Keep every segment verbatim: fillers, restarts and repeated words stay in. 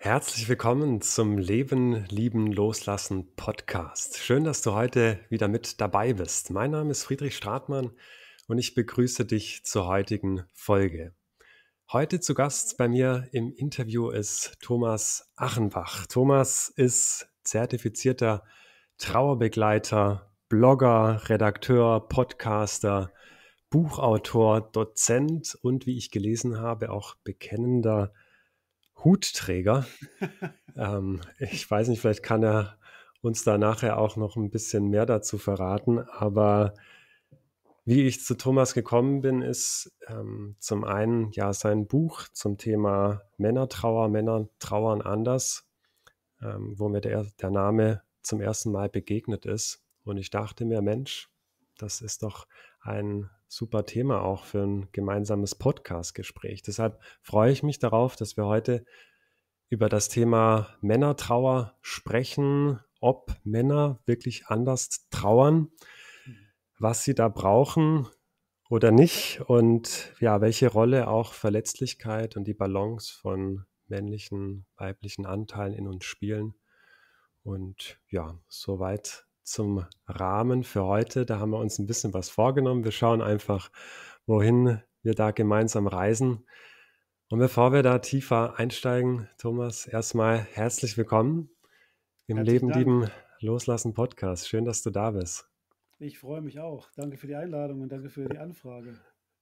Herzlich willkommen zum Leben, Lieben, Loslassen Podcast. Schön, dass du heute wieder mit dabei bist. Mein Name ist Friedrich Stratmann und ich begrüße dich zur heutigen Folge. Heute zu Gast bei mir im Interview ist Thomas Achenbach. Thomas ist zertifizierter Trauerbegleiter, Blogger, Redakteur, Podcaster, Buchautor, Dozent und, wie ich gelesen habe, auch bekennender Hutträger. Ähm, ich weiß nicht, vielleicht kann er uns da nachher auch noch ein bisschen mehr dazu verraten. Aber wie ich zu Thomas gekommen bin, ist ähm, zum einen ja sein Buch zum Thema Männertrauer, Männer trauern anders, ähm, wo mir der, der Name zum ersten Mal begegnet ist. Und ich dachte mir, Mensch, das ist doch ein super Thema auch für ein gemeinsames Podcast-Gespräch. Deshalb freue ich mich darauf, dass wir heute über das Thema Männertrauer sprechen, ob Männer wirklich anders trauern, was sie da brauchen oder nicht und ja, welche Rolle auch Verletzlichkeit und die Balance von männlichen, weiblichen Anteilen in uns spielen. Und ja, soweit zum Rahmen für heute. Da haben wir uns ein bisschen was vorgenommen. Wir schauen einfach, wohin wir da gemeinsam reisen. Und bevor wir da tiefer einsteigen, Thomas, erstmal herzlich willkommen im Herzlichen Leben, Dank. Lieben, Loslassen Podcast. Schön, dass du da bist. Ich freue mich auch. Danke für die Einladung und danke für die Anfrage.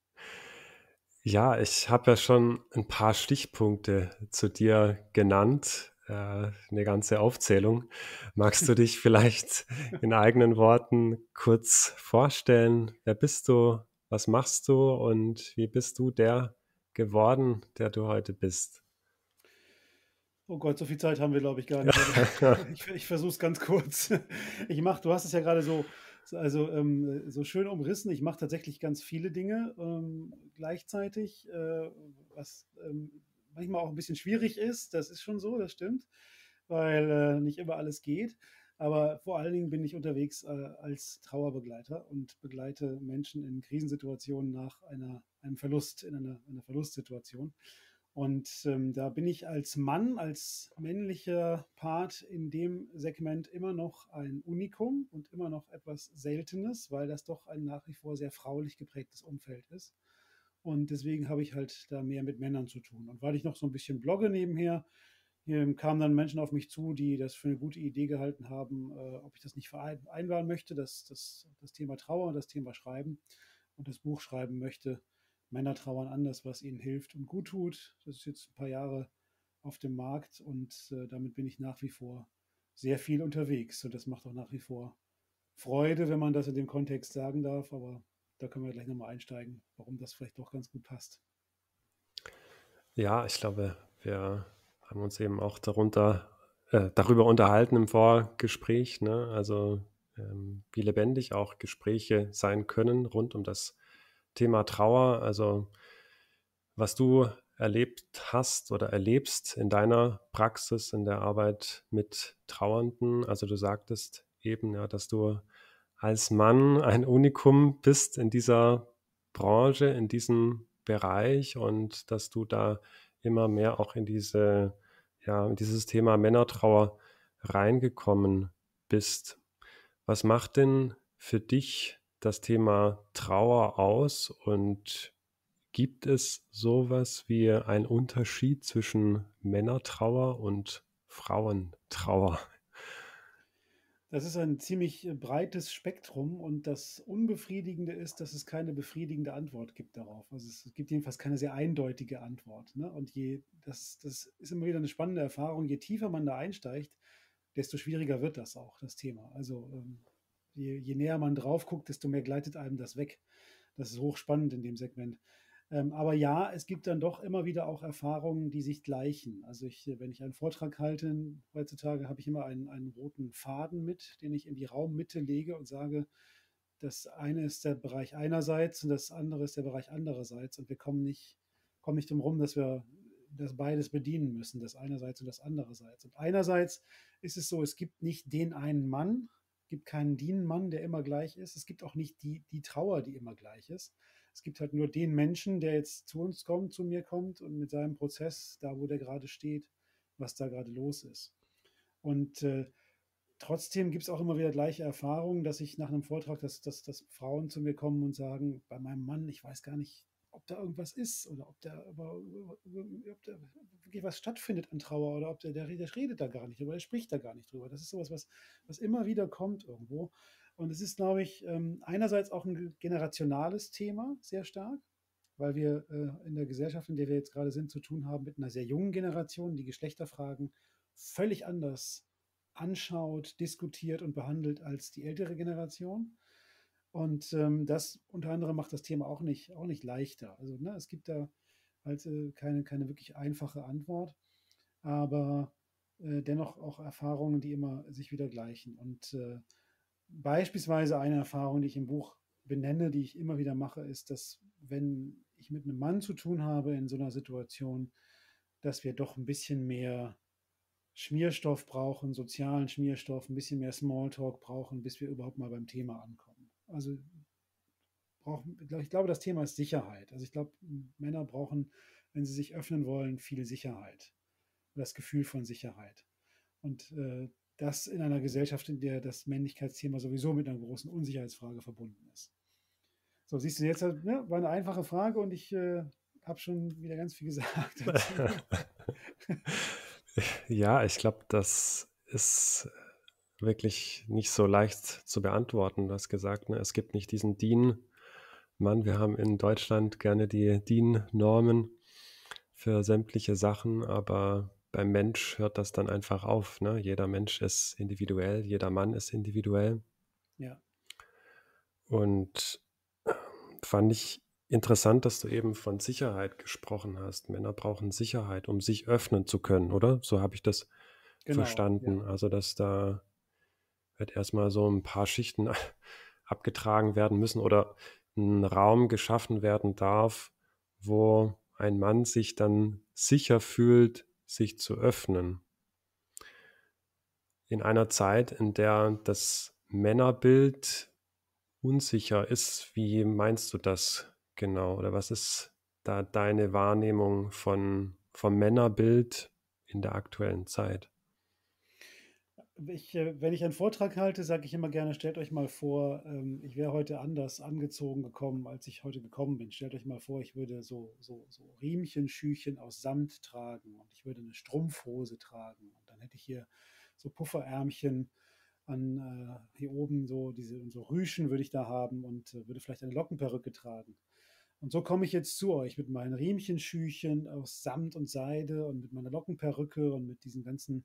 Ja, ich habe ja schon ein paar Stichpunkte zu dir genannt, äh, eine ganze Aufzählung. Magst du dich vielleicht in eigenen Worten kurz vorstellen? Wer bist du? Was machst du? Und wie bist du der geworden, der du heute bist? Oh Gott, so viel Zeit haben wir, glaube ich, gar nicht, aber ich, ich versuche es ganz kurz. Ich mache, du hast es ja gerade so, so- also ähm, so schön umrissen. Ich mache tatsächlich ganz viele Dinge ähm, gleichzeitig, äh, was ähm, manchmal auch ein bisschen schwierig ist. Das ist schon so, das stimmt, weil äh, nicht immer alles geht. Aber vor allen Dingen bin ich unterwegs äh, als Trauerbegleiter und begleite Menschen in Krisensituationen nach einer, einem Verlust, in einer, einer Verlustsituation. Und ähm, da bin ich als Mann, als männlicher Part in dem Segment immer noch ein Unikum und immer noch etwas Seltenes, weil das doch ein nach wie vor sehr fraulich geprägtes Umfeld ist. Und deswegen habe ich halt da mehr mit Männern zu tun. Und weil ich noch so ein bisschen blogge nebenher, ähm, kamen dann Menschen auf mich zu, die das für eine gute Idee gehalten haben, äh, ob ich das nicht vereinbaren möchte, dass das, das Thema Trauer und das Thema Schreiben und das Buch schreiben möchte. Männer trauern anders, was ihnen hilft und gut tut. Das ist jetzt ein paar Jahre auf dem Markt und äh, damit bin ich nach wie vor sehr viel unterwegs. Und das macht auch nach wie vor Freude, wenn man das in dem Kontext sagen darf. Aber da können wir gleich nochmal einsteigen, warum das vielleicht doch ganz gut passt. Ja, ich glaube, wir haben uns eben auch darunter, äh, darüber unterhalten im Vorgespräch, ne? Also ähm, wie lebendig auch Gespräche sein können rund um das Thema Trauer. Also was du erlebt hast oder erlebst in deiner Praxis, in der Arbeit mit Trauernden. Also du sagtest eben, ja, dass du als Mann ein Unikum bist in dieser Branche, in diesem Bereich und dass du da immer mehr auch in diese, ja, in dieses Thema Männertrauer reingekommen bist. Was macht denn für dich das Thema Trauer aus und gibt es sowas wie einen Unterschied zwischen Männertrauer und Frauentrauer? Das ist ein ziemlich äh, breites Spektrum und das Unbefriedigende ist, dass es keine befriedigende Antwort gibt darauf. Also es gibt jedenfalls keine sehr eindeutige Antwort. Ne? Und je, das, das ist immer wieder eine spannende Erfahrung, je tiefer man da einsteigt, desto schwieriger wird das auch, das Thema. Also ähm, je, je näher man drauf guckt, desto mehr gleitet einem das weg. Das ist hochspannend in dem Segment. Ähm, aber ja, es gibt dann doch immer wieder auch Erfahrungen, die sich gleichen. Also ich, wenn ich einen Vortrag halte, heutzutage habe ich immer einen, einen roten Faden mit, den ich in die Raummitte lege und sage, das eine ist der Bereich einerseits und das andere ist der Bereich andererseits. Und wir kommen nicht, kommen nicht drum herum, dass wir das beides bedienen müssen, das einerseits und das andererseits. Und einerseits ist es so, es gibt nicht den einen Mann, gibt keinen Dienenmann, der immer gleich ist. Es gibt auch nicht die, die Trauer, die immer gleich ist. Es gibt halt nur den Menschen, der jetzt zu uns kommt, zu mir kommt und mit seinem Prozess, da wo der gerade steht, was da gerade los ist. Und äh, trotzdem gibt es auch immer wieder gleiche Erfahrungen, dass ich nach einem Vortrag, dass, dass, dass Frauen zu mir kommen und sagen, bei meinem Mann, ich weiß gar nicht, ob da irgendwas ist oder ob da, aber, ob da wirklich was stattfindet an Trauer oder ob der, der, der redet da gar nicht drüber, der spricht da gar nicht drüber. Das ist sowas, was, was immer wieder kommt irgendwo. Und es ist, glaube ich, ähm, einerseits auch ein generationales Thema, sehr stark, weil wir äh, in der Gesellschaft, in der wir jetzt gerade sind, zu tun haben mit einer sehr jungen Generation, die Geschlechterfragen völlig anders anschaut, diskutiert und behandelt als die ältere Generation. Und ähm, das unter anderem macht das Thema auch nicht, auch nicht leichter. Also ne, es gibt da halt äh, keine, keine wirklich einfache Antwort, aber äh, dennoch auch Erfahrungen, die immer sich wieder gleichen. Und äh, beispielsweise eine Erfahrung, die ich im Buch benenne, die ich immer wieder mache, ist, dass wenn ich mit einem Mann zu tun habe in so einer Situation, dass wir doch ein bisschen mehr Schmierstoff brauchen, sozialen Schmierstoff, ein bisschen mehr Smalltalk brauchen, bis wir überhaupt mal beim Thema ankommen. Also brauchen, ich glaube, das Thema ist Sicherheit. Also ich glaube, Männer brauchen, wenn sie sich öffnen wollen, viel Sicherheit. Das Gefühl von Sicherheit. Und äh, das in einer Gesellschaft, in der das Männlichkeitsthema sowieso mit einer großen Unsicherheitsfrage verbunden ist. So, siehst du, jetzt ne, war eine einfache Frage und ich äh, habe schon wieder ganz viel gesagt dazu. Ja, ich glaube, das ist wirklich nicht so leicht zu beantworten. Du hast gesagt, ne, es gibt nicht diesen D I N-Mann. Wir haben in Deutschland gerne die D I N-Normen für sämtliche Sachen, aber beim Mensch hört das dann einfach auf. Ne? Jeder Mensch ist individuell, jeder Mann ist individuell. Ja. Und fand ich interessant, dass du eben von Sicherheit gesprochen hast. Männer brauchen Sicherheit, um sich öffnen zu können, oder? So habe ich das Genau, verstanden. ja. Also, dass da halt erstmal so ein paar Schichten abgetragen werden müssen oder ein Raum geschaffen werden darf, wo ein Mann sich dann sicher fühlt, sich zu öffnen. In einer Zeit, in der das Männerbild unsicher ist, wie meinst du das genau? Oder was ist da deine Wahrnehmung von, vom Männerbild in der aktuellen Zeit? Ich, äh, wenn ich einen Vortrag halte, sage ich immer gerne, stellt euch mal vor, ähm, ich wäre heute anders angezogen gekommen, als ich heute gekommen bin. Stellt euch mal vor, ich würde so, so, so Riemchen, Schüchen aus Samt tragen und ich würde eine Strumpfhose tragen und dann hätte ich hier so Pufferärmchen an äh, hier oben so diese so Rüschen würde ich da haben und äh, würde vielleicht eine Lockenperücke tragen. Und so komme ich jetzt zu euch mit meinen Riemchenschüchen aus Samt und Seide und mit meiner Lockenperücke und mit diesen ganzen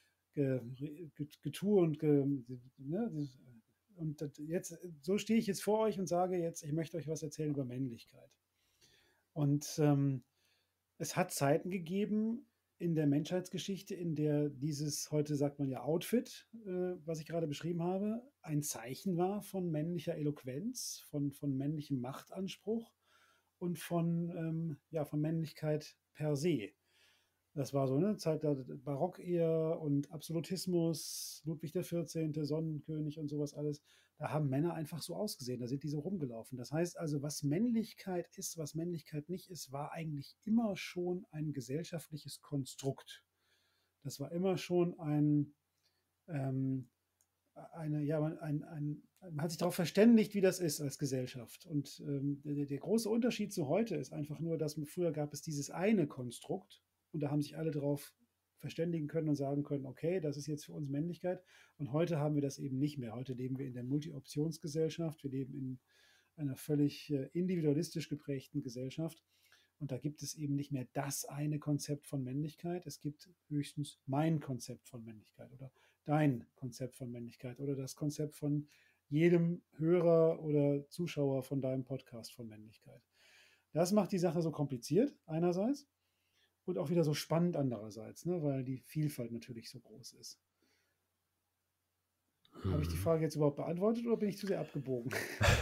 Getue und ge, ne, und jetzt so stehe ich jetzt vor euch und sage jetzt, ich möchte euch was erzählen über Männlichkeit. Und ähm, es hat Zeiten gegeben in der Menschheitsgeschichte, in der dieses, heute sagt man ja Outfit, äh, was ich gerade beschrieben habe, ein Zeichen war von männlicher Eloquenz, von, von männlichem Machtanspruch und von, ähm, ja, von Männlichkeit per se. Das war so eine Zeit der Barock eher und Absolutismus, Ludwig der vierzehnte, Sonnenkönig und sowas alles. Da haben Männer einfach so ausgesehen, da sind die so rumgelaufen. Das heißt also, was Männlichkeit ist, was Männlichkeit nicht ist, war eigentlich immer schon ein gesellschaftliches Konstrukt. Das war immer schon ein, ähm, eine, ja, ein, ein, man hat sich darauf verständigt, wie das ist als Gesellschaft. Und ähm, der, der große Unterschied zu heute ist einfach nur, dass früher gab es dieses eine Konstrukt und da haben sich alle darauf verständigen können und sagen können, okay, das ist jetzt für uns Männlichkeit. Und heute haben wir das eben nicht mehr. Heute leben wir in der Multi-Optionsgesellschaft, wir leben in einer völlig äh, individualistisch geprägten Gesellschaft. Und da gibt es eben nicht mehr das eine Konzept von Männlichkeit. Es gibt höchstens mein Konzept von Männlichkeit oder dein Konzept von Männlichkeit oder das Konzept von jedem Hörer oder Zuschauer von deinem Podcast von Männlichkeit. Das macht die Sache so kompliziert einerseits und auch wieder so spannend andererseits, ne, weil die Vielfalt natürlich so groß ist. Hm. Habe ich die Frage jetzt überhaupt beantwortet oder bin ich zu sehr abgebogen?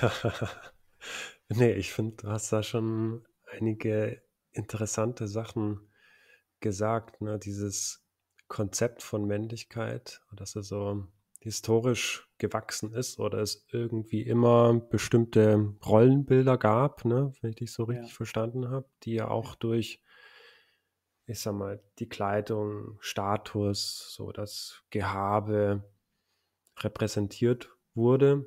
Nee, ich finde, du hast da schon einige interessante Sachen gesagt, ne? Dieses Konzept von Männlichkeit, dass er so historisch gewachsen ist oder es irgendwie immer bestimmte Rollenbilder gab, ne? Wenn ich dich so richtig ja. verstanden habe, die ja auch ja. durch ich sag mal, die Kleidung, Status, so das Gehabe repräsentiert wurde.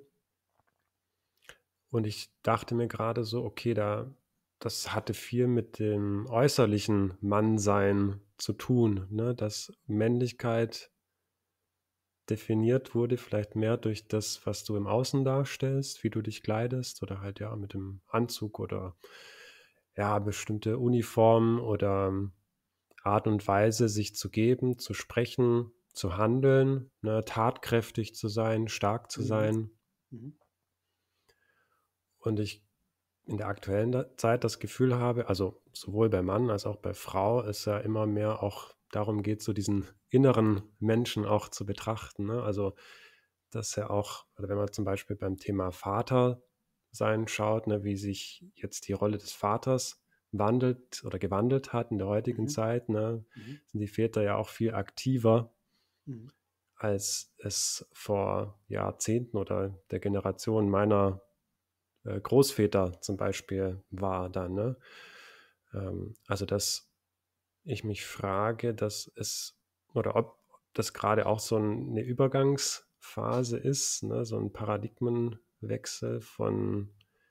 Und ich dachte mir gerade so, okay, da, das hatte viel mit dem äußerlichen Mannsein zu tun, ne? Dass Männlichkeit definiert wurde, vielleicht mehr durch das, was du im Außen darstellst, wie du dich kleidest oder halt ja mit dem Anzug oder ja, bestimmte Uniformen oder ähm, Art und Weise, sich zu geben, zu sprechen, zu handeln, ne, tatkräftig zu sein, stark zu Mhm. sein. Mhm. Und ich in der aktuellen Da- Zeit das Gefühl habe, also sowohl bei Mann als auch bei Frau, es ja immer mehr auch darum geht, so diesen inneren Menschen auch zu betrachten. Ne? Also, dass er auch, oder wenn man zum Beispiel beim Thema Vater sein schaut, ne, wie sich jetzt die Rolle des Vaters wandelt oder gewandelt hat in der heutigen Mhm. Zeit, ne, Mhm. sind die Väter ja auch viel aktiver, Mhm. als es vor Jahrzehnten oder der Generation meiner äh, Großväter zum Beispiel war dann, ne? Ähm, also, dass ich mich frage, dass es oder ob das gerade auch so 'n 'ne Übergangsphase ist, ne, so ein Paradigmenwechsel von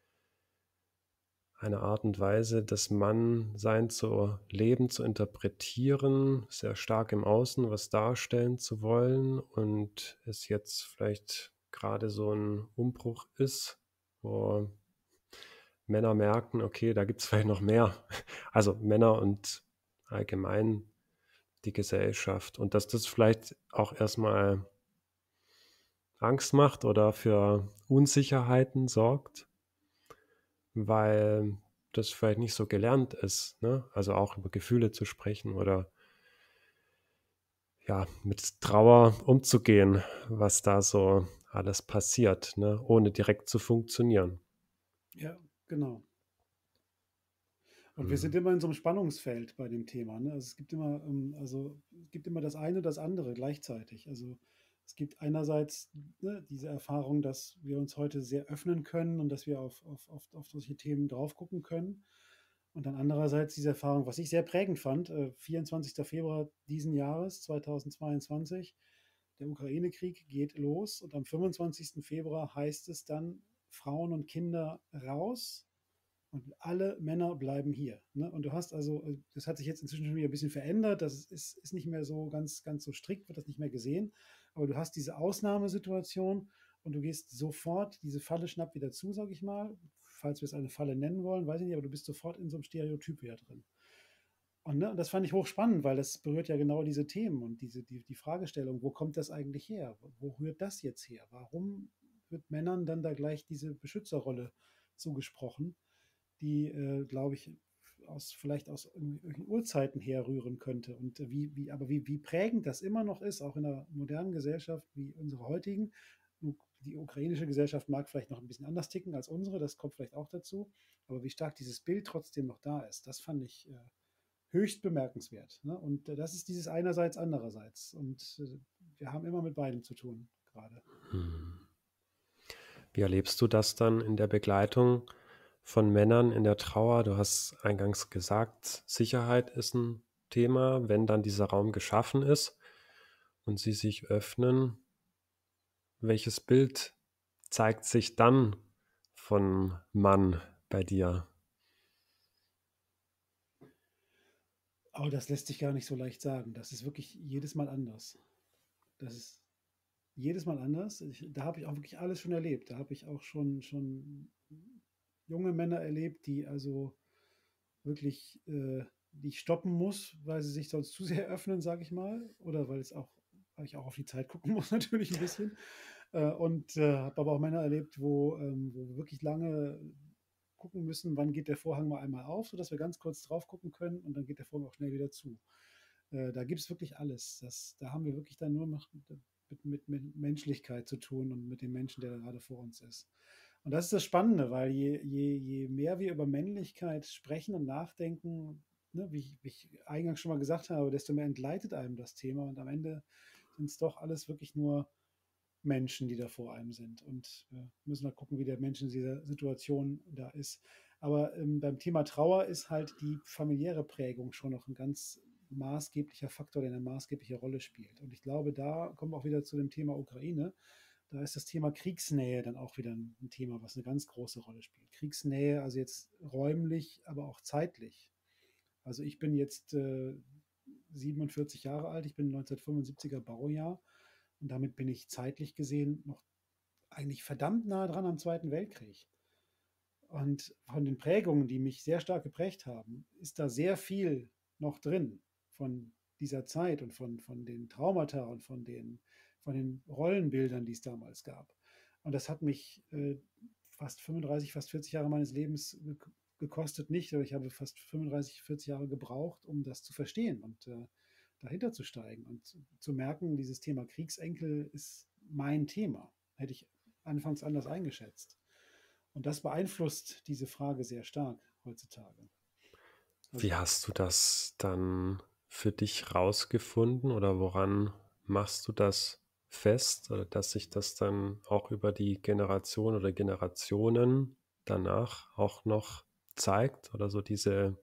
einer Art und Weise, das Mannsein zu leben, zu interpretieren, sehr stark im Außen was darstellen zu wollen und es jetzt vielleicht gerade so ein Umbruch ist, wo Männer merken, okay, da gibt es vielleicht noch mehr. Also Männer und allgemein die Gesellschaft. Und dass das vielleicht auch erstmal Angst macht oder für Unsicherheiten sorgt, weil das vielleicht nicht so gelernt ist, ne? Also auch über Gefühle zu sprechen oder ja, mit Trauer umzugehen, was da so alles passiert, ne? Ohne direkt zu funktionieren. Ja, genau. Und wir Mhm. sind immer in so einem Spannungsfeld bei dem Thema, ne? Also, es gibt immer, ähm, also, es gibt immer das eine und das andere gleichzeitig. Also, es gibt einerseits, ne, diese Erfahrung, dass wir uns heute sehr öffnen können und dass wir auf auf auf auf solche Themen drauf gucken können. Und dann andererseits diese Erfahrung, was ich sehr prägend fand, äh, vierundzwanzigster Februar diesen Jahres, zweitausendzweiundzwanzig, der Ukraine-Krieg geht los und am fünfundzwanzigsten Februar heißt es dann: „Frauen und Kinder raus, und alle Männer bleiben hier. Ne? Und du hast also, äh, das hat sich jetzt inzwischen schon wieder ein bisschen verändert, das ist, ist nicht mehr so ganz, ganz so strikt, wird das nicht mehr gesehen. Aber du hast diese Ausnahmesituation und du gehst sofort, diese Falle schnappt wieder zu, sag ich mal. Falls wir es eine Falle nennen wollen, weiß ich nicht, aber du bist sofort in so einem Stereotyp wieder drin. Und, ne, und das fand ich hochspannend, weil das berührt ja genau diese Themen und diese, die, die Fragestellung, wo kommt das eigentlich her? Wo rührt das jetzt her? Warum wird Männern dann da gleich diese Beschützerrolle zugesprochen, die, äh, glaube ich, aus, vielleicht aus irgendwelchen Urzeiten herrühren könnte. Und äh, wie, wie, aber wie, wie prägend das immer noch ist, auch in einer modernen Gesellschaft wie unserer heutigen. Die ukrainische Gesellschaft mag vielleicht noch ein bisschen anders ticken als unsere, das kommt vielleicht auch dazu. Aber wie stark dieses Bild trotzdem noch da ist, das fand ich äh, höchst bemerkenswert. Ne? Und äh, das ist dieses einerseits, andererseits. Und äh, wir haben immer mit beidem zu tun gerade. Mhm. Wie erlebst du das dann in der Begleitung von Männern in der Trauer? Du hast eingangs gesagt, Sicherheit ist ein Thema, wenn dann dieser Raum geschaffen ist und sie sich öffnen. Welches Bild zeigt sich dann von Mann bei dir? Aber das lässt sich gar nicht so leicht sagen. Das ist wirklich jedes Mal anders. Das ist jedes Mal anders. Ich, da habe ich auch wirklich alles schon erlebt. Da habe ich auch schon, schon junge Männer erlebt, die also wirklich, äh, die ich stoppen muss, weil sie sich sonst zu sehr öffnen, sage ich mal. Oder weil es auch, weil ich auch auf die Zeit gucken muss, natürlich ein bisschen. Äh, und äh, habe aber auch Männer erlebt, wo, ähm, wo wir wirklich lange gucken müssen, wann geht der Vorhang mal einmal auf, sodass wir ganz kurz drauf gucken können und dann geht der Vorhang auch schnell wieder zu. Äh, da gibt es wirklich alles. Das, da haben wir wirklich dann nur noch mit, mit, mit Menschlichkeit zu tun und mit dem Menschen, der da gerade vor uns ist. Und das ist das Spannende, weil je, je, je mehr wir über Männlichkeit sprechen und nachdenken, ne, wie, ich, wie ich eingangs schon mal gesagt habe, desto mehr entgleitet einem das Thema und am Ende sind es doch alles wirklich nur Menschen, die da vor einem sind. Und wir müssen mal gucken, wie der Mensch in dieser Situation da ist. Aber ähm, beim Thema Trauer ist halt die familiäre Prägung schon noch ein ganz maßgeblicher Faktor, der eine maßgebliche Rolle spielt. Und ich glaube, da kommen wir auch wieder zu dem Thema Ukraine. Da ist das Thema Kriegsnähe dann auch wieder ein Thema, was eine ganz große Rolle spielt. Kriegsnähe, also jetzt räumlich, aber auch zeitlich. Also ich bin jetzt äh, siebenundvierzig Jahre alt, ich bin neunzehnhundertfünfundsiebziger Baujahr und damit bin ich zeitlich gesehen noch eigentlich verdammt nah dran am Zweiten Weltkrieg. Und von den Prägungen, die mich sehr stark geprägt haben, ist da sehr viel noch drin von dieser Zeit und von, von den Traumata und von den, von den Rollenbildern, die es damals gab. Und das hat mich äh, fast fünfunddreißig, fast vierzig Jahre meines Lebens gekostet, nicht, aber ich habe fast fünfunddreißig, vierzig Jahre gebraucht, um das zu verstehen und äh, dahinter zu steigen und zu merken, dieses Thema Kriegsenkel ist mein Thema. Hätte ich anfangs anders eingeschätzt. Und das beeinflusst diese Frage sehr stark heutzutage. Also, Wie hast du das dann für dich rausgefunden oder woran machst du das fest, oder dass sich das dann auch über die Generation oder Generationen danach auch noch zeigt oder so diese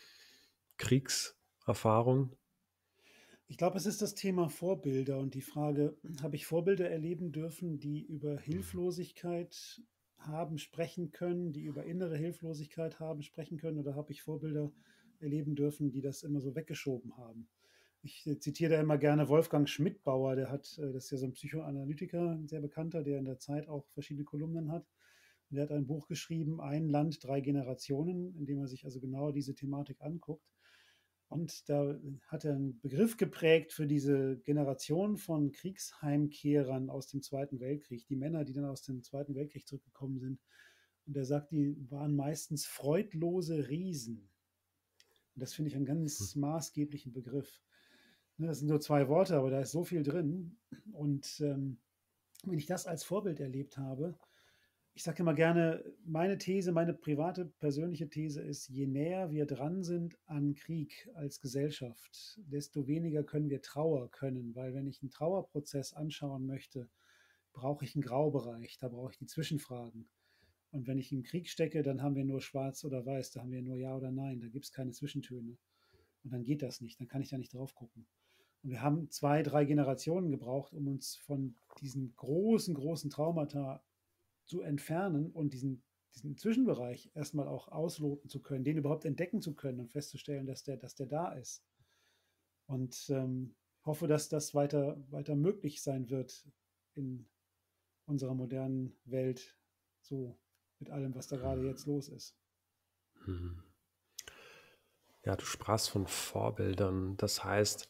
Kriegserfahrung? ich glaube, es ist das Thema Vorbilder und die Frage, habe ich Vorbilder erleben dürfen, die über Hilflosigkeit haben sprechen können, die über innere Hilflosigkeit haben sprechen können, oder habe ich Vorbilder erleben dürfen, die das immer so weggeschoben haben? Ich äh, zitiere da immer gerne Wolfgang Schmidbauer, der hat, äh, das ist ja so ein Psychoanalytiker, ein sehr bekannter, der in der Zeit auch verschiedene Kolumnen hat. Und der hat ein Buch geschrieben, Ein Land, drei Generationen, in dem er sich also genau diese Thematik anguckt. Und da hat er einen Begriff geprägt für diese Generation von Kriegsheimkehrern aus dem Zweiten Weltkrieg, die Männer, die dann aus dem Zweiten Weltkrieg zurückgekommen sind. Und er sagt, die waren meistens freudlose Riesen. Und das finde ich einen ganz maßgeblichen Begriff. Ne, das sind nur zwei Worte, aber da ist so viel drin. Und ähm, wenn ich das als Vorbild erlebt habe, ich sage immer gerne, meine These, meine private, persönliche These ist, je näher wir dran sind an Krieg als Gesellschaft, desto weniger können wir Trauer können. Weil wenn ich einen Trauerprozess anschauen möchte, brauche ich einen Graubereich, da brauche ich die Zwischenfragen. Und wenn ich im Krieg stecke, dann haben wir nur schwarz oder weiß, da haben wir nur ja oder nein, da gibt es keine Zwischentöne. Und dann geht das nicht, dann kann ich da nicht drauf gucken. Und wir haben zwei, drei Generationen gebraucht, um uns von diesen großen, großen Traumata zu entfernen und diesen, diesen Zwischenbereich erstmal auch ausloten zu können, den überhaupt entdecken zu können und festzustellen, dass der, dass der da ist. Und ähm, hoffe, dass das weiter, weiter möglich sein wird in unserer modernen Welt, so mit allem, was da gerade jetzt los ist. Mhm. Ja, du sprachst von Vorbildern. Das heißt,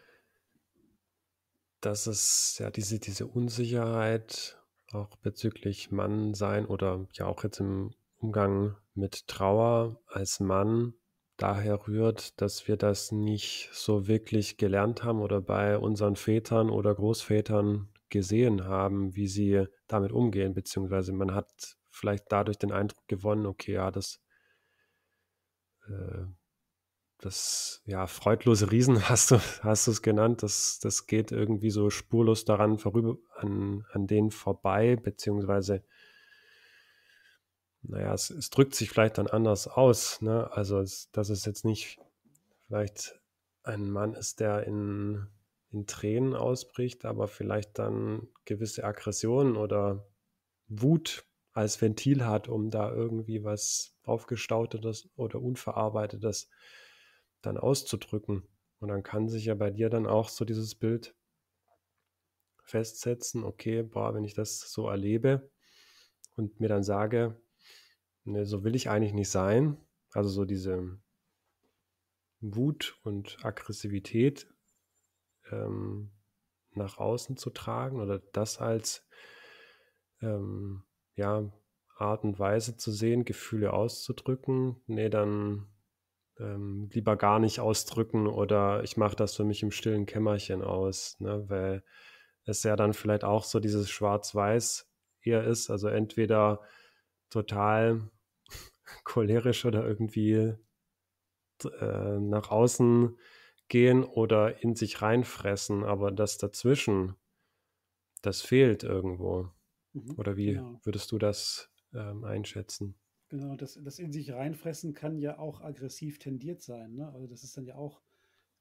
dass es ja diese, diese Unsicherheit auch bezüglich Mann sein oder ja auch jetzt im Umgang mit Trauer als Mann daher rührt, dass wir das nicht so wirklich gelernt haben oder bei unseren Vätern oder Großvätern gesehen haben, wie sie damit umgehen, beziehungsweise man hat vielleicht dadurch den Eindruck gewonnen, okay, ja, das äh, das, ja, freudlose Riesen hast du, hast du es genannt, das, das geht irgendwie so spurlos daran vorüber, an, an denen vorbei, beziehungsweise, naja, es, es drückt sich vielleicht dann anders aus, ne? Also, es, dass es jetzt nicht vielleicht ein Mann ist, der in, in Tränen ausbricht, aber vielleicht dann gewisse Aggressionen oder Wut als Ventil hat, um da irgendwie was Aufgestautetes oder Unverarbeitetes dann auszudrücken. Und dann kann sich ja bei dir dann auch so dieses Bild festsetzen, okay, boah, wenn ich das so erlebe und mir dann sage, ne, so will ich eigentlich nicht sein, also so diese Wut und Aggressivität ähm, nach außen zu tragen oder das als ähm, ja, Art und Weise zu sehen, Gefühle auszudrücken, nee, dann ähm, lieber gar nicht ausdrücken oder ich mache das für mich im stillen Kämmerchen aus, ne, weil es ja dann vielleicht auch so dieses Schwarz-Weiß eher ist, also entweder total cholerisch oder irgendwie äh, nach außen gehen oder in sich reinfressen, aber das dazwischen, das fehlt irgendwo. Mhm, Oder wie genau. würdest du das ähm, einschätzen? Genau, das, das in sich reinfressen kann ja auch aggressiv tendiert sein. Ne? Also das ist dann ja auch,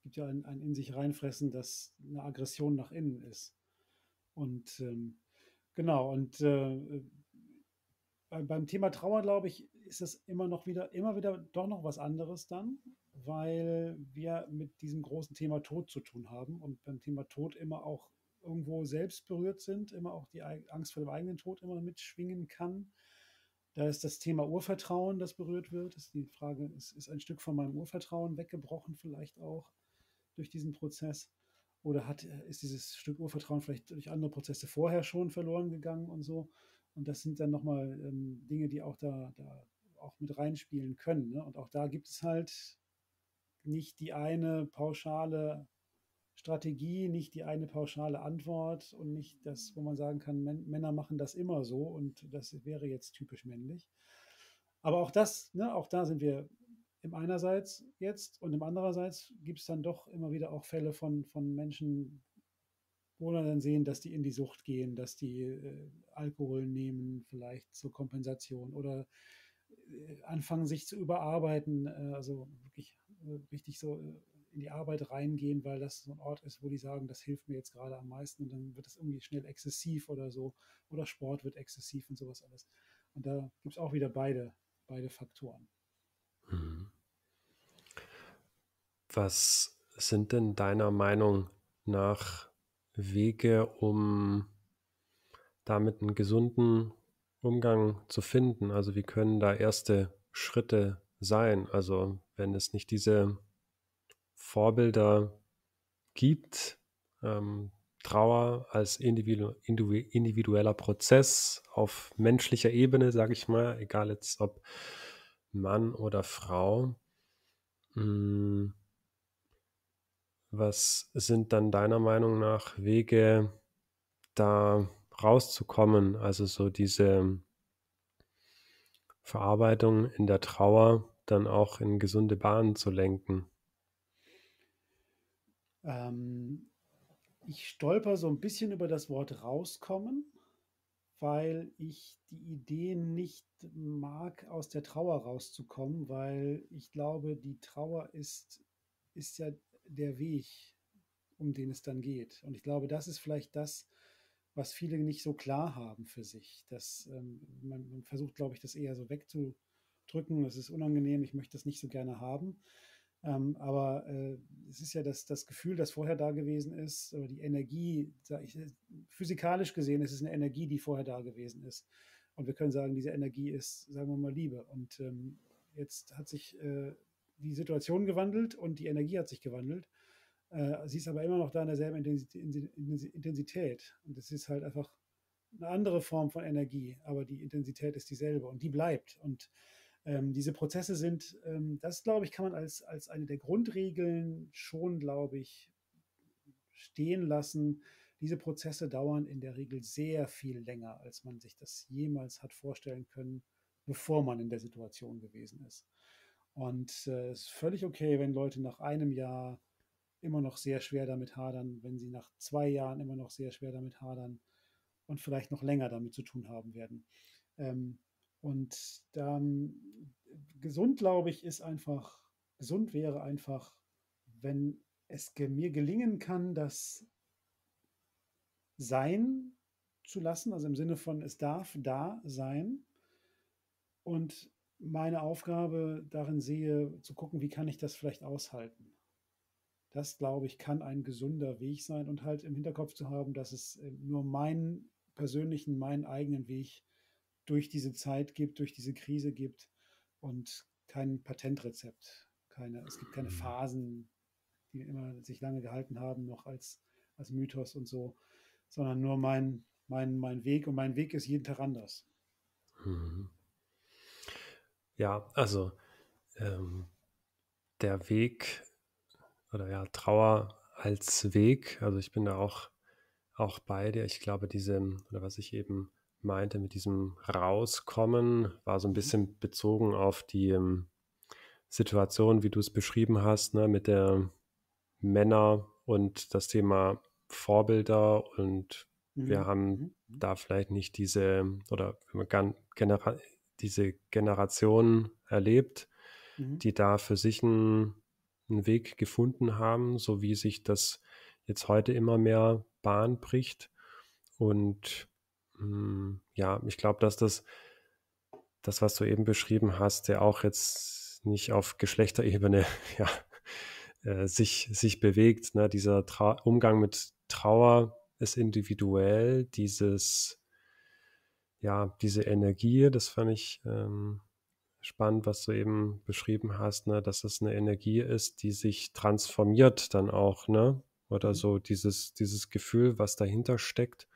gibt ja ein, ein in sich reinfressen, das eine Aggression nach innen ist. Und ähm, genau, und äh, bei- beim Thema Trauer, glaube ich, ist es immer noch wieder, immer wieder doch noch was anderes dann, weil wir mit diesem großen Thema Tod zu tun haben und beim Thema Tod immer auch irgendwo selbst berührt sind, immer auch die Eig- Angst vor dem eigenen Tod immer mitschwingen kann. Da ist das Thema Urvertrauen, das berührt wird. Ist die Frage, ist, ist ein Stück von meinem Urvertrauen weggebrochen, vielleicht auch durch diesen Prozess? Oder hat, ist dieses Stück Urvertrauen vielleicht durch andere Prozesse vorher schon verloren gegangen und so? Und das sind dann nochmal ähm, Dinge, die auch da, da auch mit reinspielen können. Ne? Und auch da gibt es halt nicht die eine pauschale Strategie, nicht die eine pauschale Antwort und nicht das, wo man sagen kann, Män- Männer machen das immer so und das wäre jetzt typisch männlich. Aber auch das, ne, auch da sind wir im einerseits jetzt und im andererseits gibt es dann doch immer wieder auch Fälle von, von Menschen, wo wir dann sehen, dass die in die Sucht gehen, dass die äh, Alkohol nehmen, vielleicht zur Kompensation oder äh, anfangen, sich zu überarbeiten, äh, also wirklich äh, richtig so äh, in die Arbeit reingehen, weil das so ein Ort ist, wo die sagen, das hilft mir jetzt gerade am meisten und dann wird es irgendwie schnell exzessiv oder so oder Sport wird exzessiv und sowas alles. Und da gibt es auch wieder beide, beide Faktoren. Mhm. Was sind denn deiner Meinung nach Wege, um damit einen gesunden Umgang zu finden? Also wie können da erste Schritte sein? Also wenn es nicht diese Vorbilder gibt, ähm, Trauer als individu individu individueller Prozess auf menschlicher Ebene, sage ich mal, egal jetzt ob Mann oder Frau. Hm, was sind dann deiner Meinung nach Wege, da rauszukommen? Also so diese Verarbeitung in der Trauer dann auch in gesunde Bahnen zu lenken. Ähm, Ich stolper so ein bisschen über das Wort rauskommen, weil ich die Idee nicht mag, aus der Trauer rauszukommen, weil ich glaube, die Trauer ist, ist ja der Weg, um den es dann geht. Und ich glaube, das ist vielleicht das, was viele nicht so klar haben für sich. Das, ähm, man, man versucht, glaube ich, das eher so wegzudrücken. Es ist unangenehm, ich möchte das nicht so gerne haben. Ähm, aber äh, es ist ja das, das Gefühl, das vorher da gewesen ist, oder die Energie, sag ich, physikalisch gesehen ist es eine Energie, die vorher da gewesen ist. Und wir können sagen, diese Energie ist, sagen wir mal, Liebe. Und ähm, jetzt hat sich äh, die Situation gewandelt und die Energie hat sich gewandelt. Äh, sie ist aber immer noch da in derselben Intensität. Und es ist halt einfach eine andere Form von Energie, aber die Intensität ist dieselbe und die bleibt. Und ähm, diese Prozesse sind, ähm, das glaube ich, kann man als, als eine der Grundregeln schon, glaube ich, stehen lassen. Diese Prozesse dauern in der Regel sehr viel länger, als man sich das jemals hat vorstellen können, bevor man in der Situation gewesen ist. Und es äh, ist völlig okay, wenn Leute nach einem Jahr immer noch sehr schwer damit hadern, wenn sie nach zwei Jahren immer noch sehr schwer damit hadern und vielleicht noch länger damit zu tun haben werden. Ähm, und dann gesund, glaube ich, ist einfach, gesund wäre einfach, wenn es ge mir gelingen kann, das sein zu lassen, also im Sinne von, es darf da sein und meine Aufgabe darin sehe, zu gucken, wie kann ich das vielleicht aushalten. Das, glaube ich, kann ein gesunder Weg sein und halt im Hinterkopf zu haben, dass es äh, nur meinen persönlichen, meinen eigenen Weg durch diese Zeit gibt, durch diese Krise gibt und kein Patentrezept. Keine, es gibt keine Phasen, die immer sich lange gehalten haben, noch als, als Mythos und so, sondern nur mein, mein, mein Weg und mein Weg ist jeden Tag anders. Mhm. Ja, also ähm, der Weg oder ja, Trauer als Weg, also ich bin da auch, auch bei dir. Ich glaube, diese, oder was ich eben meinte mit diesem Rauskommen, war so ein Mhm. bisschen bezogen auf die ähm, Situation, wie du es beschrieben hast, ne, mit der Männer und das Thema Vorbilder und wir Mhm. haben Mhm. Mhm. da vielleicht nicht diese oder genera diese Generation erlebt, Mhm. die da für sich ein einen Weg gefunden haben, so wie sich das jetzt heute immer mehr Bahn bricht. Und hm, ja, ich glaube, dass das, das, was du eben beschrieben hast, ja auch jetzt nicht auf Geschlechterebene ja, äh, sich, sich bewegt. Ne? Dieser Trau Umgang mit Trauer ist individuell. Dieses, ja, diese Energie, das fand ich ähm, spannend, was du eben beschrieben hast, ne? Dass es eine Energie ist, die sich transformiert dann auch, ne? Oder Mhm. so dieses, dieses Gefühl, was dahinter steckt.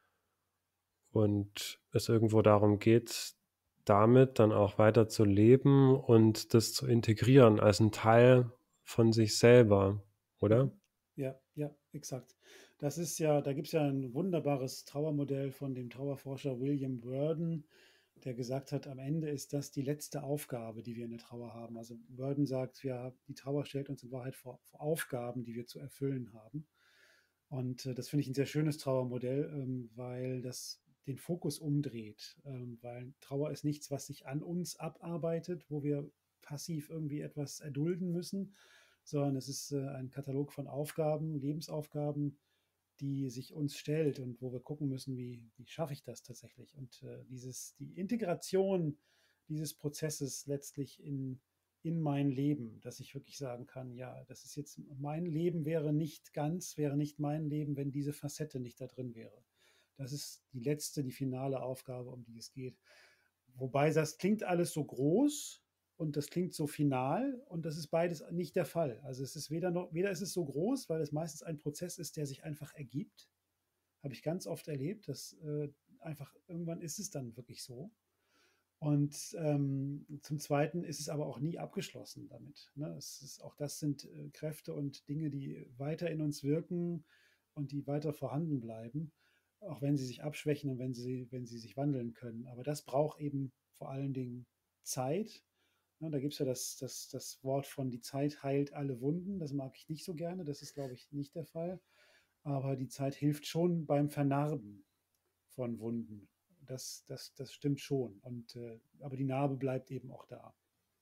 Und es irgendwo darum geht, damit dann auch weiter zu leben und das zu integrieren als ein Teil von sich selber, oder? Mhm. Ja, ja, exakt. Das ist ja, da gibt es ja ein wunderbares Trauermodell von dem Trauerforscher William Worden, der gesagt hat, am Ende ist das die letzte Aufgabe, die wir in der Trauer haben. Also Worden sagt, ja, die Trauer stellt uns in Wahrheit vor, vor Aufgaben, die wir zu erfüllen haben. Und äh, das finde ich ein sehr schönes Trauermodell, ähm, weil das den Fokus umdreht. Ähm, weil Trauer ist nichts, was sich an uns abarbeitet, wo wir passiv irgendwie etwas erdulden müssen, sondern es ist äh, ein Katalog von Aufgaben, Lebensaufgaben, die sich uns stellt und wo wir gucken müssen, wie, wie schaffe ich das tatsächlich. Und äh, dieses, die Integration dieses Prozesses letztlich in, in mein Leben, dass ich wirklich sagen kann, ja, das ist jetzt mein Leben wäre nicht ganz, wäre nicht mein Leben, wenn diese Facette nicht da drin wäre. Das ist die letzte, die finale Aufgabe, um die es geht. Wobei das klingt alles so groß und das klingt so final und das ist beides nicht der Fall. Also es ist weder noch, weder ist es so groß, weil es meistens ein Prozess ist, der sich einfach ergibt. Habe ich ganz oft erlebt, dass äh, einfach irgendwann ist es dann wirklich so. Und ähm, zum Zweiten ist es aber auch nie abgeschlossen damit. Ne? Es ist, auch das sind äh, Kräfte und Dinge, die weiter in uns wirken und die weiter vorhanden bleiben, auch wenn sie sich abschwächen und wenn sie, wenn sie sich wandeln können. Aber das braucht eben vor allen Dingen Zeit. Ne? Da gibt es ja das, das, das Wort von die Zeit heilt alle Wunden. Das mag ich nicht so gerne. Das ist, glaube ich, nicht der Fall. Aber die Zeit hilft schon beim Vernarben von Wunden. Das, das, das stimmt schon. Und, äh, aber die Narbe bleibt eben auch da.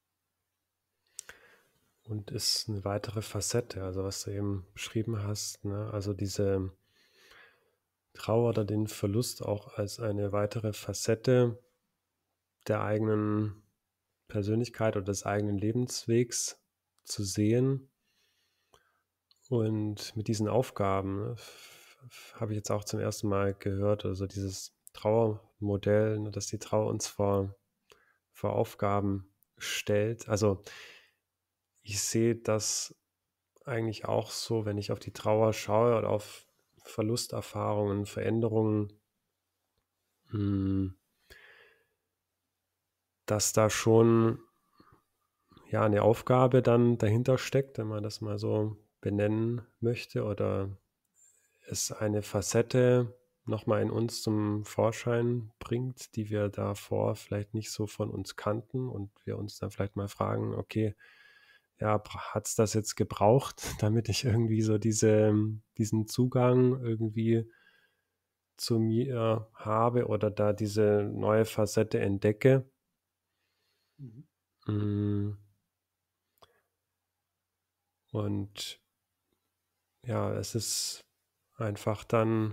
Und ist eine weitere Facette, also was du eben beschrieben hast, ne? Also diese Trauer oder den Verlust auch als eine weitere Facette der eigenen Persönlichkeit oder des eigenen Lebenswegs zu sehen. Und mit diesen Aufgaben, ne, f- f- habe ich jetzt auch zum ersten Mal gehört, also dieses Trauermodell, ne, dass die Trauer uns vor, vor Aufgaben stellt. Also ich sehe das eigentlich auch so, wenn ich auf die Trauer schaue oder auf Verlusterfahrungen, Veränderungen, hm, dass da schon ja eine Aufgabe dann dahinter steckt, wenn man das mal so benennen möchte, oder es eine Facette nochmal in uns zum Vorschein bringt, die wir davor vielleicht nicht so von uns kannten und wir uns dann vielleicht mal fragen, okay, ja, hat es das jetzt gebraucht, damit ich irgendwie so diese, diesen Zugang irgendwie zu mir habe oder da diese neue Facette entdecke. Mhm. Mm, Und ja, es ist einfach dann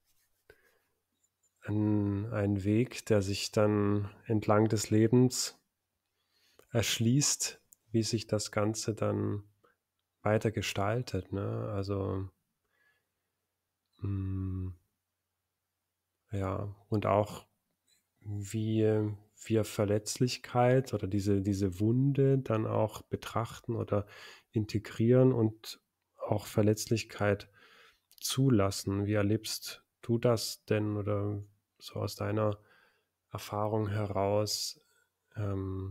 ein, ein Weg, der sich dann entlang des Lebens erschließt, wie sich das Ganze dann weiter gestaltet. Ne? Also mm, ja, und auch wie wir Verletzlichkeit oder diese, diese Wunde dann auch betrachten oder integrieren und auch Verletzlichkeit zulassen. Wie erlebst du das denn oder so aus deiner Erfahrung heraus? Ähm,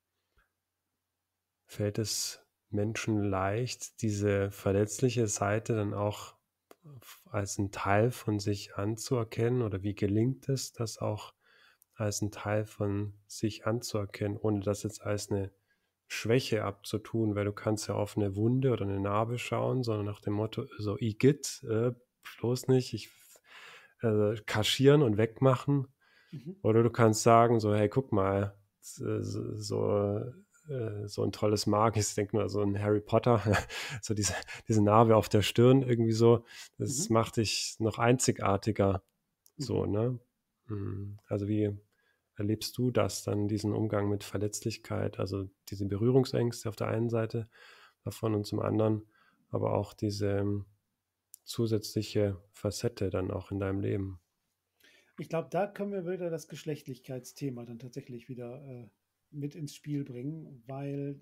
fällt es Menschen leicht, diese verletzliche Seite dann auch als ein Teil von sich anzuerkennen? Oder wie gelingt es, das auch als ein Teil von sich anzuerkennen, ohne das jetzt als eine Schwäche abzutun? Weil du kannst ja auf eine Wunde oder eine Narbe schauen, sondern nach dem Motto, so Igitt, äh, bloß nicht, ich äh, kaschieren und wegmachen. Mhm. Oder du kannst sagen, so, hey, guck mal, so, so äh, so ein tolles mag. Ich denke nur so an Harry Potter, so diese, diese Narbe auf der Stirn irgendwie so. Das Mhm. macht dich noch einzigartiger. So, Mhm. ne? Mm, Also wie erlebst du das dann, diesen Umgang mit Verletzlichkeit, also diese Berührungsängste auf der einen Seite davon und zum anderen, aber auch diese ähm, zusätzliche Facette dann auch in deinem Leben? Ich glaube, da können wir wieder das Geschlechtlichkeitsthema dann tatsächlich wieder äh, mit ins Spiel bringen, weil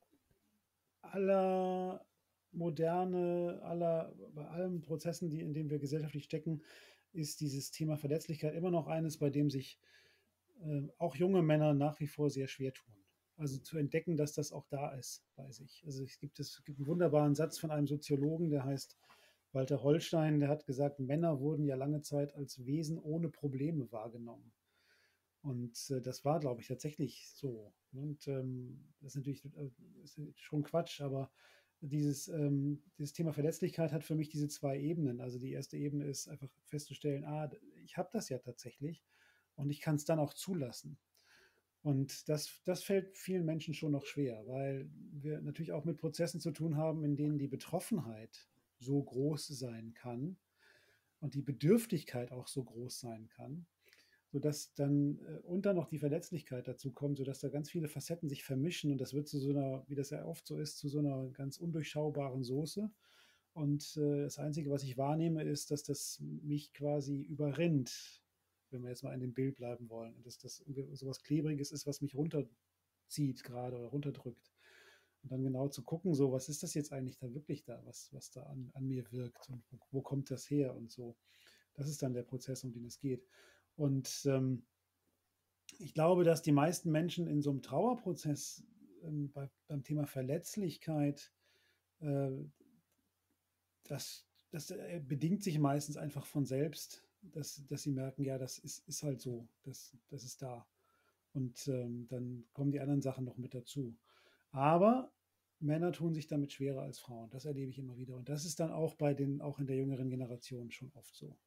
aller Moderne, aller, bei allen Prozessen, die, in denen wir gesellschaftlich stecken, ist dieses Thema Verletzlichkeit immer noch eines, bei dem sich äh, auch junge Männer nach wie vor sehr schwer tun. Also zu entdecken, dass das auch da ist bei sich. Also es gibt, es gibt einen wunderbaren Satz von einem Soziologen, der heißt Walter Holstein, der hat gesagt, Männer wurden ja lange Zeit als Wesen ohne Probleme wahrgenommen. Und äh, das war, glaube ich, tatsächlich so. Und ähm, das ist natürlich äh, ist schon Quatsch, aber dieses, ähm, dieses Thema Verletzlichkeit hat für mich diese zwei Ebenen. Also die erste Ebene ist einfach festzustellen, ah, ich habe das ja tatsächlich und ich kann es dann auch zulassen. Und das, das fällt vielen Menschen schon noch schwer, weil wir natürlich auch mit Prozessen zu tun haben, in denen die Betroffenheit so groß sein kann und die Bedürftigkeit auch so groß sein kann, sodass dann äh, und dann noch die Verletzlichkeit dazu kommt, sodass da ganz viele Facetten sich vermischen und das wird zu so einer, wie das ja oft so ist, zu so einer ganz undurchschaubaren Soße. Und äh, das Einzige, was ich wahrnehme, ist, dass das mich quasi überrinnt, wenn wir jetzt mal in dem Bild bleiben wollen. Und dass das so was Klebriges ist, was mich runterzieht gerade oder runterdrückt. Und dann genau zu gucken, so, was ist das jetzt eigentlich da wirklich da, was, was da an, an mir wirkt und wo, wo kommt das her und so. Das ist dann der Prozess, um den es geht. Und ähm, ich glaube, dass die meisten Menschen in so einem Trauerprozess ähm, bei, beim Thema Verletzlichkeit, äh, das, das äh, bedingt sich meistens einfach von selbst, dass, dass sie merken, ja, das ist, ist halt so, das, das ist da. Und ähm, dann kommen die anderen Sachen noch mit dazu. Aber Männer tun sich damit schwerer als Frauen. Das erlebe ich immer wieder. Und das ist dann auch bei den, auch in der jüngeren Generation schon oft so.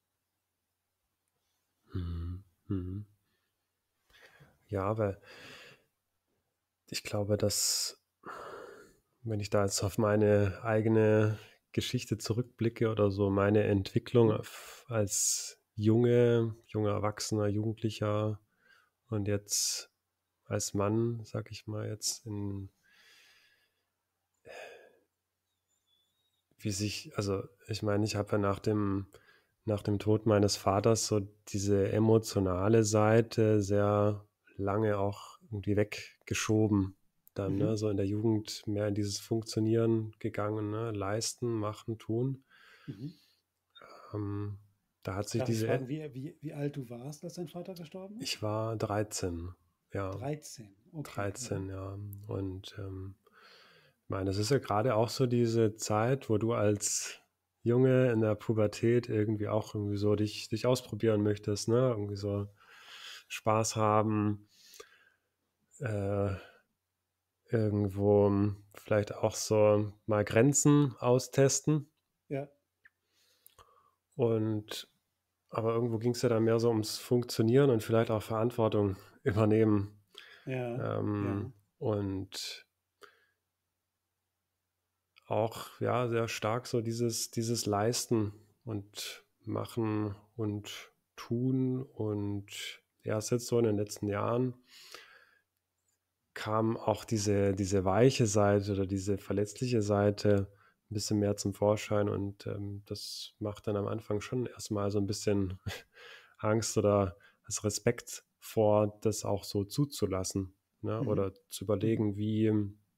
Mhm. Mhm. Ja, aber ich glaube, dass, wenn ich da jetzt auf meine eigene Geschichte zurückblicke oder so, meine Entwicklung Mhm. auf- als Junge, junger Erwachsener, Jugendlicher und jetzt als Mann, sag ich mal, jetzt in, wie sich, also ich meine, ich habe ja nach dem, nach dem Tod meines Vaters so diese emotionale Seite sehr lange auch irgendwie weggeschoben. Dann, ne, Mhm. so in der Jugend mehr in dieses Funktionieren gegangen, ne, leisten, machen, tun. Mhm. Ähm, Da hat sich Darf ich diese, fragen, wie, wie, wie alt du warst, als dein Vater gestorben ist? ich war dreizehn, ja, dreizehn, okay. Mhm. dreizehn, ja. Und ähm, ich meine, es ist ja gerade auch so diese Zeit, wo du als Junge in der Pubertät irgendwie auch irgendwie so dich, dich ausprobieren möchtest, ne? Irgendwie so Spaß haben, äh, irgendwo hm, vielleicht auch so mal Grenzen austesten. Ja, Und aber irgendwo ging es ja dann mehr so ums Funktionieren und vielleicht auch Verantwortung übernehmen. ja, Ähm, ja. und auch ja sehr stark so dieses, dieses Leisten und Machen und Tun. Und erst jetzt so in den letzten Jahren kam auch diese, diese weiche Seite oder diese verletzliche Seite ein bisschen mehr zum Vorschein. Und ähm, das macht dann am Anfang schon erstmal so ein bisschen Angst oder das Respekt vor, das auch so zuzulassen. Ne? Mhm. Oder zu Mhm. überlegen, wie,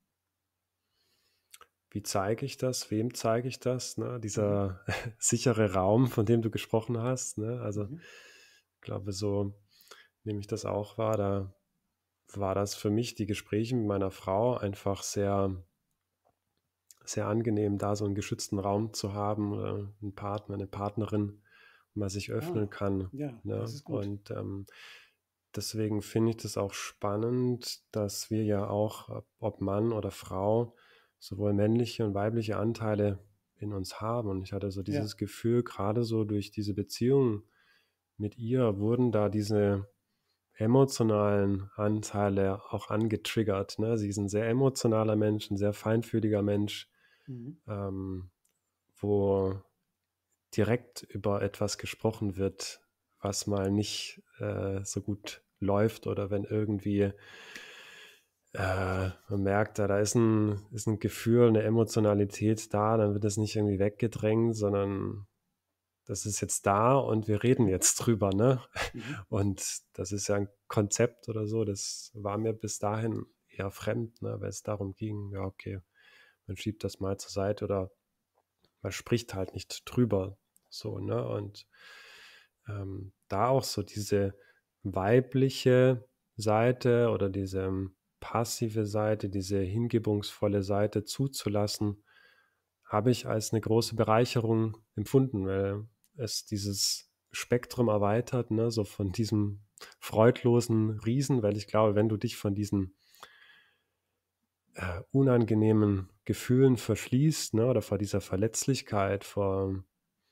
wie zeige ich das, wem zeige ich das, ne? Mhm. Dieser sichere Raum, von dem du gesprochen hast. Ne? Also Mhm. ich glaube, so nehme ich das auch wahr. Da war das für mich, die Gespräche mit meiner Frau, einfach sehr, sehr angenehm, da so einen geschützten Raum zu haben, oder einen Partner, eine Partnerin, wo man sich öffnen Ah, kann. ja, das Ne? ist gut. Und ähm, deswegen finde ich das auch spannend, dass wir ja auch, ob ob Mann oder Frau, sowohl männliche und weibliche Anteile in uns haben. Und ich hatte so Ja. dieses Gefühl, gerade so durch diese Beziehung mit ihr wurden da diese emotionalen Anteile auch angetriggert. Ne? Sie ist ein sehr emotionaler Mensch, ein sehr feinfühliger Mensch, Mhm. ähm, wo direkt über etwas gesprochen wird, was mal nicht äh, so gut läuft oder wenn irgendwie äh, man merkt, da, da ist ein, ist ein Gefühl, eine Emotionalität da, dann wird das nicht irgendwie weggedrängt, sondern das ist jetzt da und wir reden jetzt drüber, ne? Mhm. Und das ist ja ein Konzept oder so, das war mir bis dahin eher fremd, ne? Weil es darum ging, ja, okay, man schiebt das mal zur Seite oder man spricht halt nicht drüber, so, ne? Und ähm, da auch so diese weibliche Seite oder diese ähm, passive Seite, diese hingebungsvolle Seite zuzulassen, habe ich als eine große Bereicherung empfunden, weil es dieses Spektrum erweitert, ne, so von diesem freudlosen Riesen, weil ich glaube, wenn du dich von diesen äh, unangenehmen Gefühlen verschließt, ne, oder vor dieser Verletzlichkeit, vor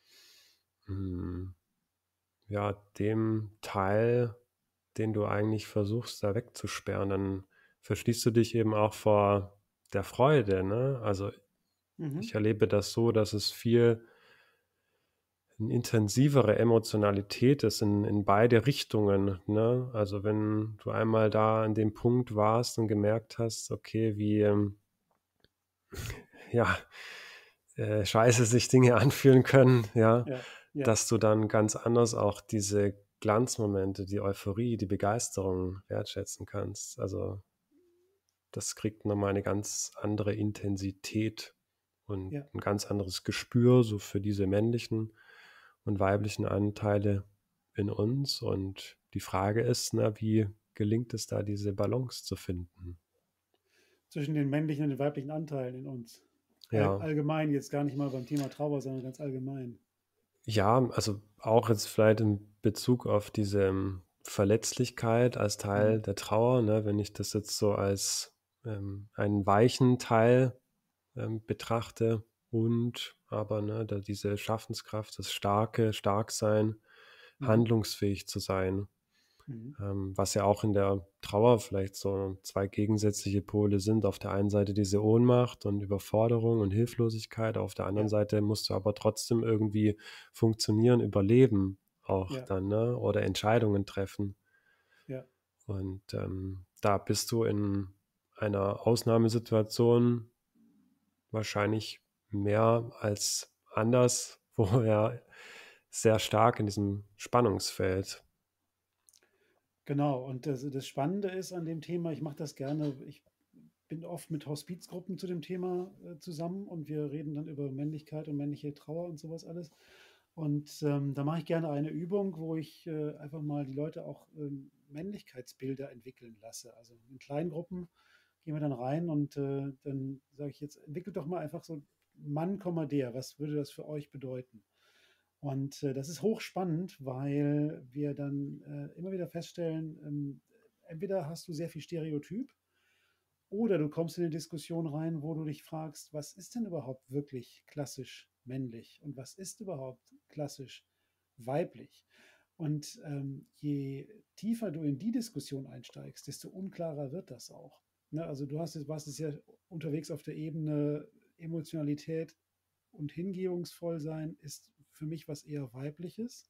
hm, ja, dem Teil, den du eigentlich versuchst, da wegzusperren, dann verschließt du dich eben auch vor der Freude, ne? Also Mhm. ich erlebe das so, dass es viel eine intensivere Emotionalität ist in, in beide Richtungen, ne? Also wenn du einmal da an dem Punkt warst und gemerkt hast, okay, wie ähm, ja, äh, scheiße sich Dinge anfühlen können, ja, Ja, ja, dass du dann ganz anders auch diese Glanzmomente, die Euphorie, die Begeisterung wertschätzen kannst. Also das kriegt nochmal eine ganz andere Intensität und ja. ein ganz anderes Gespür so für diese männlichen und weiblichen Anteile in uns. Und die Frage ist, na, wie gelingt es da, diese Balance zu finden? Zwischen den männlichen und den weiblichen Anteilen in uns. All, Ja, allgemein, jetzt gar nicht mal beim Thema Trauer, sondern ganz allgemein. ja, also auch jetzt vielleicht in Bezug auf diese ähm, Verletzlichkeit als Teil Mhm. der Trauer, ne, wenn ich das jetzt so als ähm, einen weichen Teil ähm, betrachte und aber ne, da diese Schaffenskraft, das starke Starksein, Mhm. handlungsfähig zu sein, Mhm. ähm, was ja auch in der Trauer vielleicht so zwei gegensätzliche Pole sind. Auf der einen Seite diese Ohnmacht und Überforderung und Hilflosigkeit, auf der anderen Ja, Seite musst du aber trotzdem irgendwie funktionieren, überleben auch ja, dann, ne? Oder Entscheidungen treffen. ja. Und ähm, da bist du in einer Ausnahmesituation wahrscheinlich mehr als anders, wo er sehr stark in diesem Spannungsfeld. Genau. Und das, das Spannende ist an dem Thema, ich mache das gerne, ich bin oft mit Hospizgruppen zu dem Thema äh, zusammen und wir reden dann über Männlichkeit und männliche Trauer und sowas alles. Und ähm, da mache ich gerne eine Übung, wo ich äh, einfach mal die Leute auch ähm, Männlichkeitsbilder entwickeln lasse. Also in kleinen Gruppen gehen wir dann rein und äh, dann sage ich jetzt, entwickelt doch mal einfach so Mann, Komma der, was würde das für euch bedeuten? Und äh, das ist hochspannend, weil wir dann äh, immer wieder feststellen, ähm, entweder hast du sehr viel Stereotyp oder du kommst in eine Diskussion rein, wo du dich fragst, was ist denn überhaupt wirklich klassisch männlich und was ist überhaupt klassisch weiblich? Und ähm, je tiefer du in die Diskussion einsteigst, desto unklarer wird das auch. Ne? Also du hast, warst es ja unterwegs auf der Ebene Emotionalität und hingebungsvoll sein ist für mich was eher weibliches.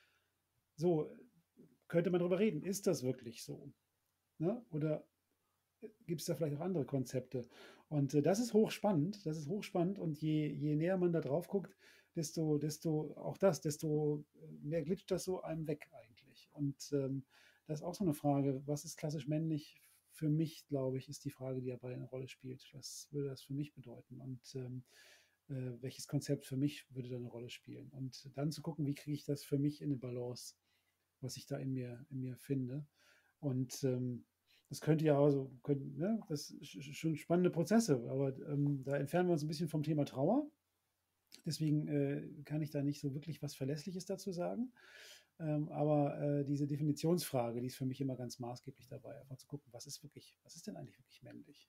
So könnte man darüber reden. Ist das wirklich so? Ne? Oder gibt es da vielleicht auch andere Konzepte? Und äh, das ist hochspannend. Das ist hochspannend. Und je, je näher man da drauf guckt, desto, desto auch das, desto mehr glitscht das so einem weg eigentlich. Und ähm, das ist auch so eine Frage, was ist klassisch männlich? Für mich, glaube ich, ist die Frage, die dabei eine Rolle spielt. Was würde das für mich bedeuten? Und ähm, äh, welches Konzept für mich würde da eine Rolle spielen? Und dann zu gucken, wie kriege ich das für mich in eine Balance, was ich da in mir, in mir finde. Und ähm, das könnte ja also, können, ne, das ist schon spannende Prozesse, aber ähm, da entfernen wir uns ein bisschen vom Thema Trauer. Deswegen äh, kann ich da nicht so wirklich was Verlässliches dazu sagen. Ähm, aber äh, diese Definitionsfrage, die ist für mich immer ganz maßgeblich dabei, einfach zu gucken, was ist wirklich, was ist denn eigentlich wirklich männlich?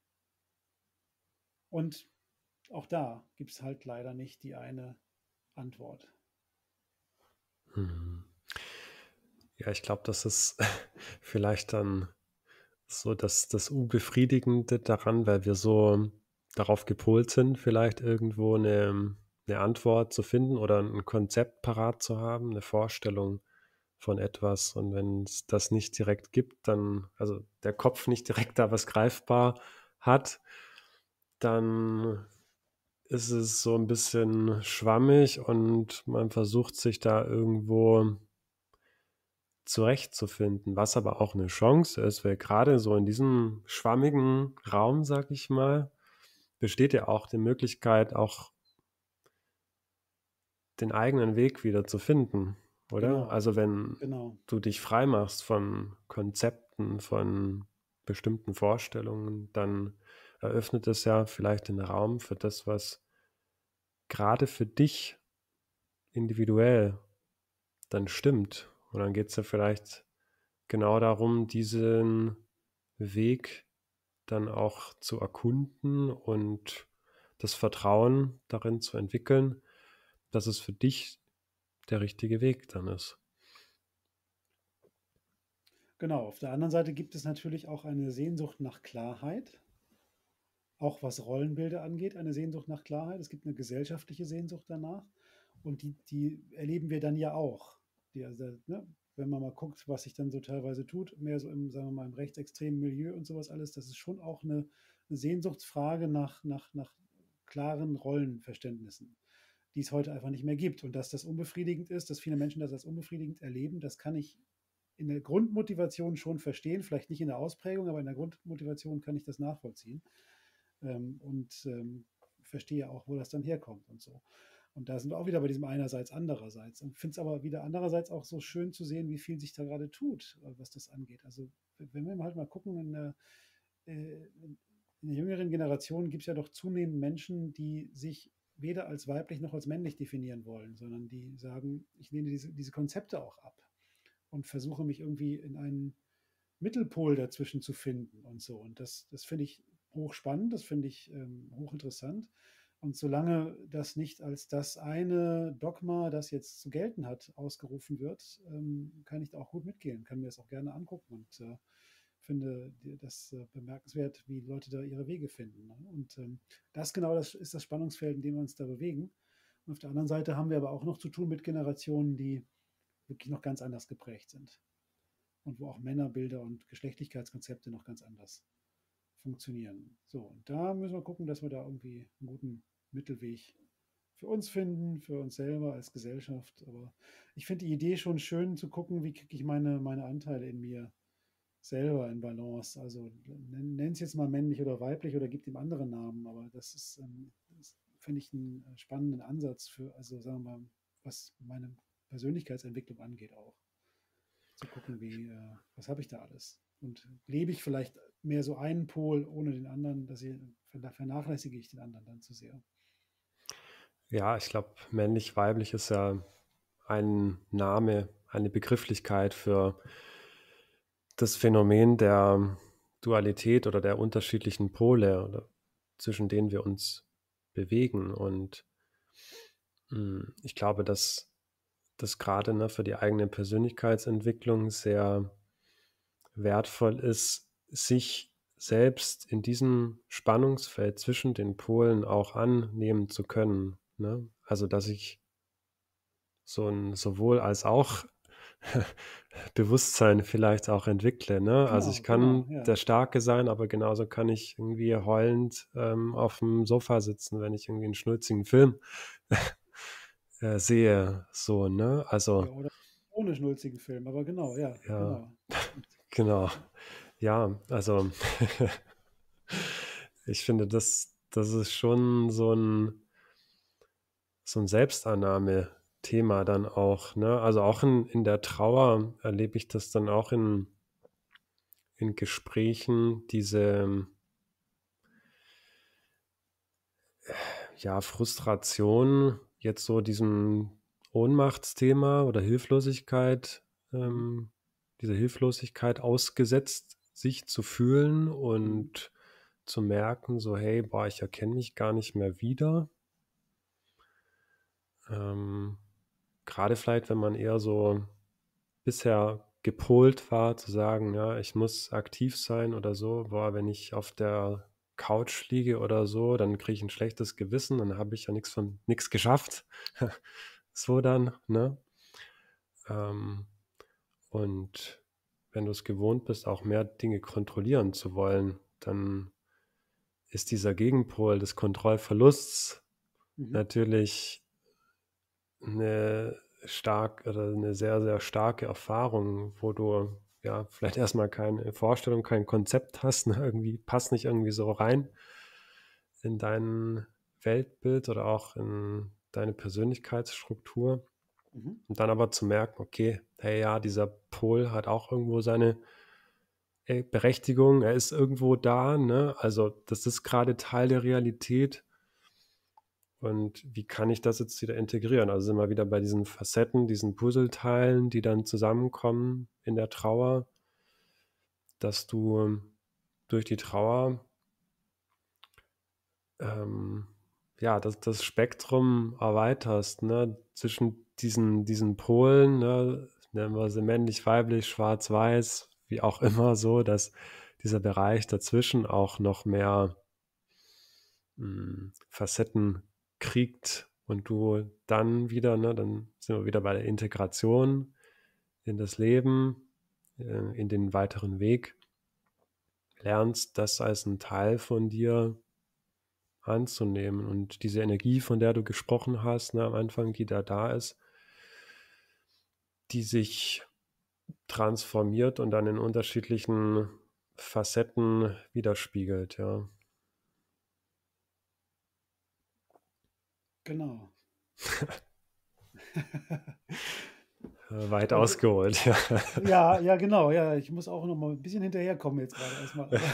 Und auch da gibt es halt leider nicht die eine Antwort. Mhm. Ja, ich glaube, das ist vielleicht dann so das das Unbefriedigende daran, weil wir so darauf gepolt sind, vielleicht irgendwo eine 'ne Antwort zu finden oder ein Konzept parat zu haben, eine Vorstellung von etwas. Und wenn es das nicht direkt gibt, dann also, der Kopf nicht direkt da was greifbar hat, dann ist es so ein bisschen schwammig und man versucht sich da irgendwo zurechtzufinden, was aber auch eine Chance ist, weil gerade so in diesem schwammigen Raum, sage ich mal, besteht ja auch die Möglichkeit, auch den eigenen Weg wieder zu finden, oder? Genau, Also, wenn genau. du dich frei machst von Konzepten, von bestimmten Vorstellungen, dann eröffnet es ja vielleicht den Raum für das, was gerade für dich individuell dann stimmt. Und dann geht es ja vielleicht genau darum, diesen Weg dann auch zu erkunden und das Vertrauen darin zu entwickeln, dass es für dich der richtige Weg dann ist. Genau. Auf der anderen Seite gibt es natürlich auch eine Sehnsucht nach Klarheit, auch was Rollenbilder angeht, eine Sehnsucht nach Klarheit. Es gibt eine gesellschaftliche Sehnsucht danach und die die erleben wir dann ja auch. Die also, ne, wenn man mal guckt, was sich dann so teilweise tut, mehr so im, sagen wir mal, im rechtsextremen Milieu und sowas alles, das ist schon auch eine 'ne Sehnsuchtsfrage nach nach nach klaren Rollenverständnissen, die es heute einfach nicht mehr gibt. Und dass das unbefriedigend ist, dass viele Menschen das als unbefriedigend erleben, das kann ich in der Grundmotivation schon verstehen, vielleicht nicht in der Ausprägung, aber in der Grundmotivation kann ich das nachvollziehen, ähm, und ähm, verstehe auch, wo das dann herkommt und so. Und da sind wir auch wieder bei diesem einerseits, andererseits. Und finde es aber wieder andererseits auch so schön zu sehen, wie viel sich da gerade tut, äh, was das angeht. Also wenn wir halt mal gucken, in der, äh, in der jüngeren Generation gibt es ja doch zunehmend Menschen, die sich weder als weiblich noch als männlich definieren wollen, sondern die sagen, ich lehne diese, diese Konzepte auch ab und versuche mich irgendwie in einen Mittelpol dazwischen zu finden und so. Und das, das finde ich hochspannend, das finde ich ähm, hochinteressant. Und solange das nicht als das eine Dogma, das jetzt zu gelten hat, ausgerufen wird, ähm, kann ich da auch gut mitgehen, kann mir das auch gerne angucken und äh, finde das äh, bemerkenswert, wie Leute da ihre Wege finden. Ne? Und ähm, das genau das ist das Spannungsfeld, in dem wir uns da bewegen. Und auf der anderen Seite haben wir aber auch noch zu tun mit Generationen, die wirklich noch ganz anders geprägt sind und wo auch Männerbilder und Geschlechtlichkeitskonzepte noch ganz anders funktionieren. So, und da müssen wir gucken, dass wir da irgendwie einen guten Mittelweg für uns finden, für uns selber als Gesellschaft. Aber ich finde die Idee schon schön zu gucken, wie kriege ich meine, meine Anteile in mir selber in Balance. Also nenn es jetzt mal männlich oder weiblich oder gibt ihm andere Namen, aber das ist, ähm, das finde ich einen äh, spannenden Ansatz für, also sagen wir mal, was meine Persönlichkeitsentwicklung angeht auch zu gucken, wie, äh, was habe ich da alles? Und lebe ich vielleicht mehr so einen Pol ohne den anderen, dass ich, vernachlässige ich den anderen dann zu sehr. Ja, ich glaube, männlich, weiblich ist ja ein Name, eine Begrifflichkeit für das Phänomen der Dualität oder der unterschiedlichen Pole oder zwischen denen wir uns bewegen. Und mh, ich glaube, dass das gerade ne, für die eigene Persönlichkeitsentwicklung sehr wertvoll ist, sich selbst in diesem Spannungsfeld zwischen den Polen auch annehmen zu können. Ne? Also, dass ich so ein sowohl als auch Bewusstsein vielleicht auch entwickle. Ne? Also ich Genau, genau, kann ja. der Starke sein, aber genauso kann ich irgendwie heulend ähm, auf dem Sofa sitzen, wenn ich irgendwie einen schnulzigen Film äh, sehe. So, ne? Ja, Also, oder ohne schnulzigen Film, aber genau, ja, ja, genau. Und, genau. Ja, also ich finde, das, das ist schon so ein, so ein Selbstannahme-Thema dann auch. Ne? Also auch in, in der Trauer erlebe ich das dann auch in, in Gesprächen, diese ja, Frustration, jetzt so diesem Ohnmachtsthema oder Hilflosigkeit, mhm, ähm, dieser Hilflosigkeit ausgesetzt, sich zu fühlen mhm, und zu merken, so, hey, boah, ich erkenne mich gar nicht mehr wieder. Ähm, Gerade vielleicht, wenn man eher so bisher gepolt war, zu sagen, ja, ich muss aktiv sein oder so, boah, wenn ich auf der Couch liege oder so, dann kriege ich ein schlechtes Gewissen, dann habe ich ja nichts von nichts geschafft. So dann, ne? Ähm, und wenn du es gewohnt bist, auch mehr Dinge kontrollieren zu wollen, dann ist dieser Gegenpol des Kontrollverlusts Mhm. natürlich eine stark oder eine sehr, sehr starke Erfahrung, wo du ja vielleicht erstmal keine Vorstellung, kein Konzept hast, ne? Irgendwie passt nicht irgendwie so rein in dein Weltbild oder auch in deine Persönlichkeitsstruktur. Mhm. Und dann aber zu merken, okay, hey ja, dieser Pol hat auch irgendwo seine äh, Berechtigung, er ist irgendwo da, ne? Also das ist gerade Teil der Realität. Und wie kann ich das jetzt wieder integrieren? Also sind wir wieder bei diesen Facetten, diesen Puzzleteilen, die dann zusammenkommen in der Trauer, dass du durch die Trauer ähm, ja, das, das Spektrum erweiterst, ne? Zwischen diesen, diesen Polen, ne? Nennen wir sie männlich, weiblich, schwarz, weiß, wie auch immer so, dass dieser Bereich dazwischen auch noch mehr mh, Facetten kriegt und du dann wieder, ne, dann sind wir wieder bei der Integration in das Leben, äh, in den weiteren Weg, lernst das als ein Teil von dir anzunehmen und diese Energie, von der du gesprochen hast, ne, am Anfang, die da da ist, die sich transformiert und dann in unterschiedlichen Facetten widerspiegelt, ja. Genau. Äh, Weit Und ausgeholt, ja. ja, ja, genau, ja, ich muss auch noch mal ein bisschen hinterherkommen jetzt gerade erstmal, aber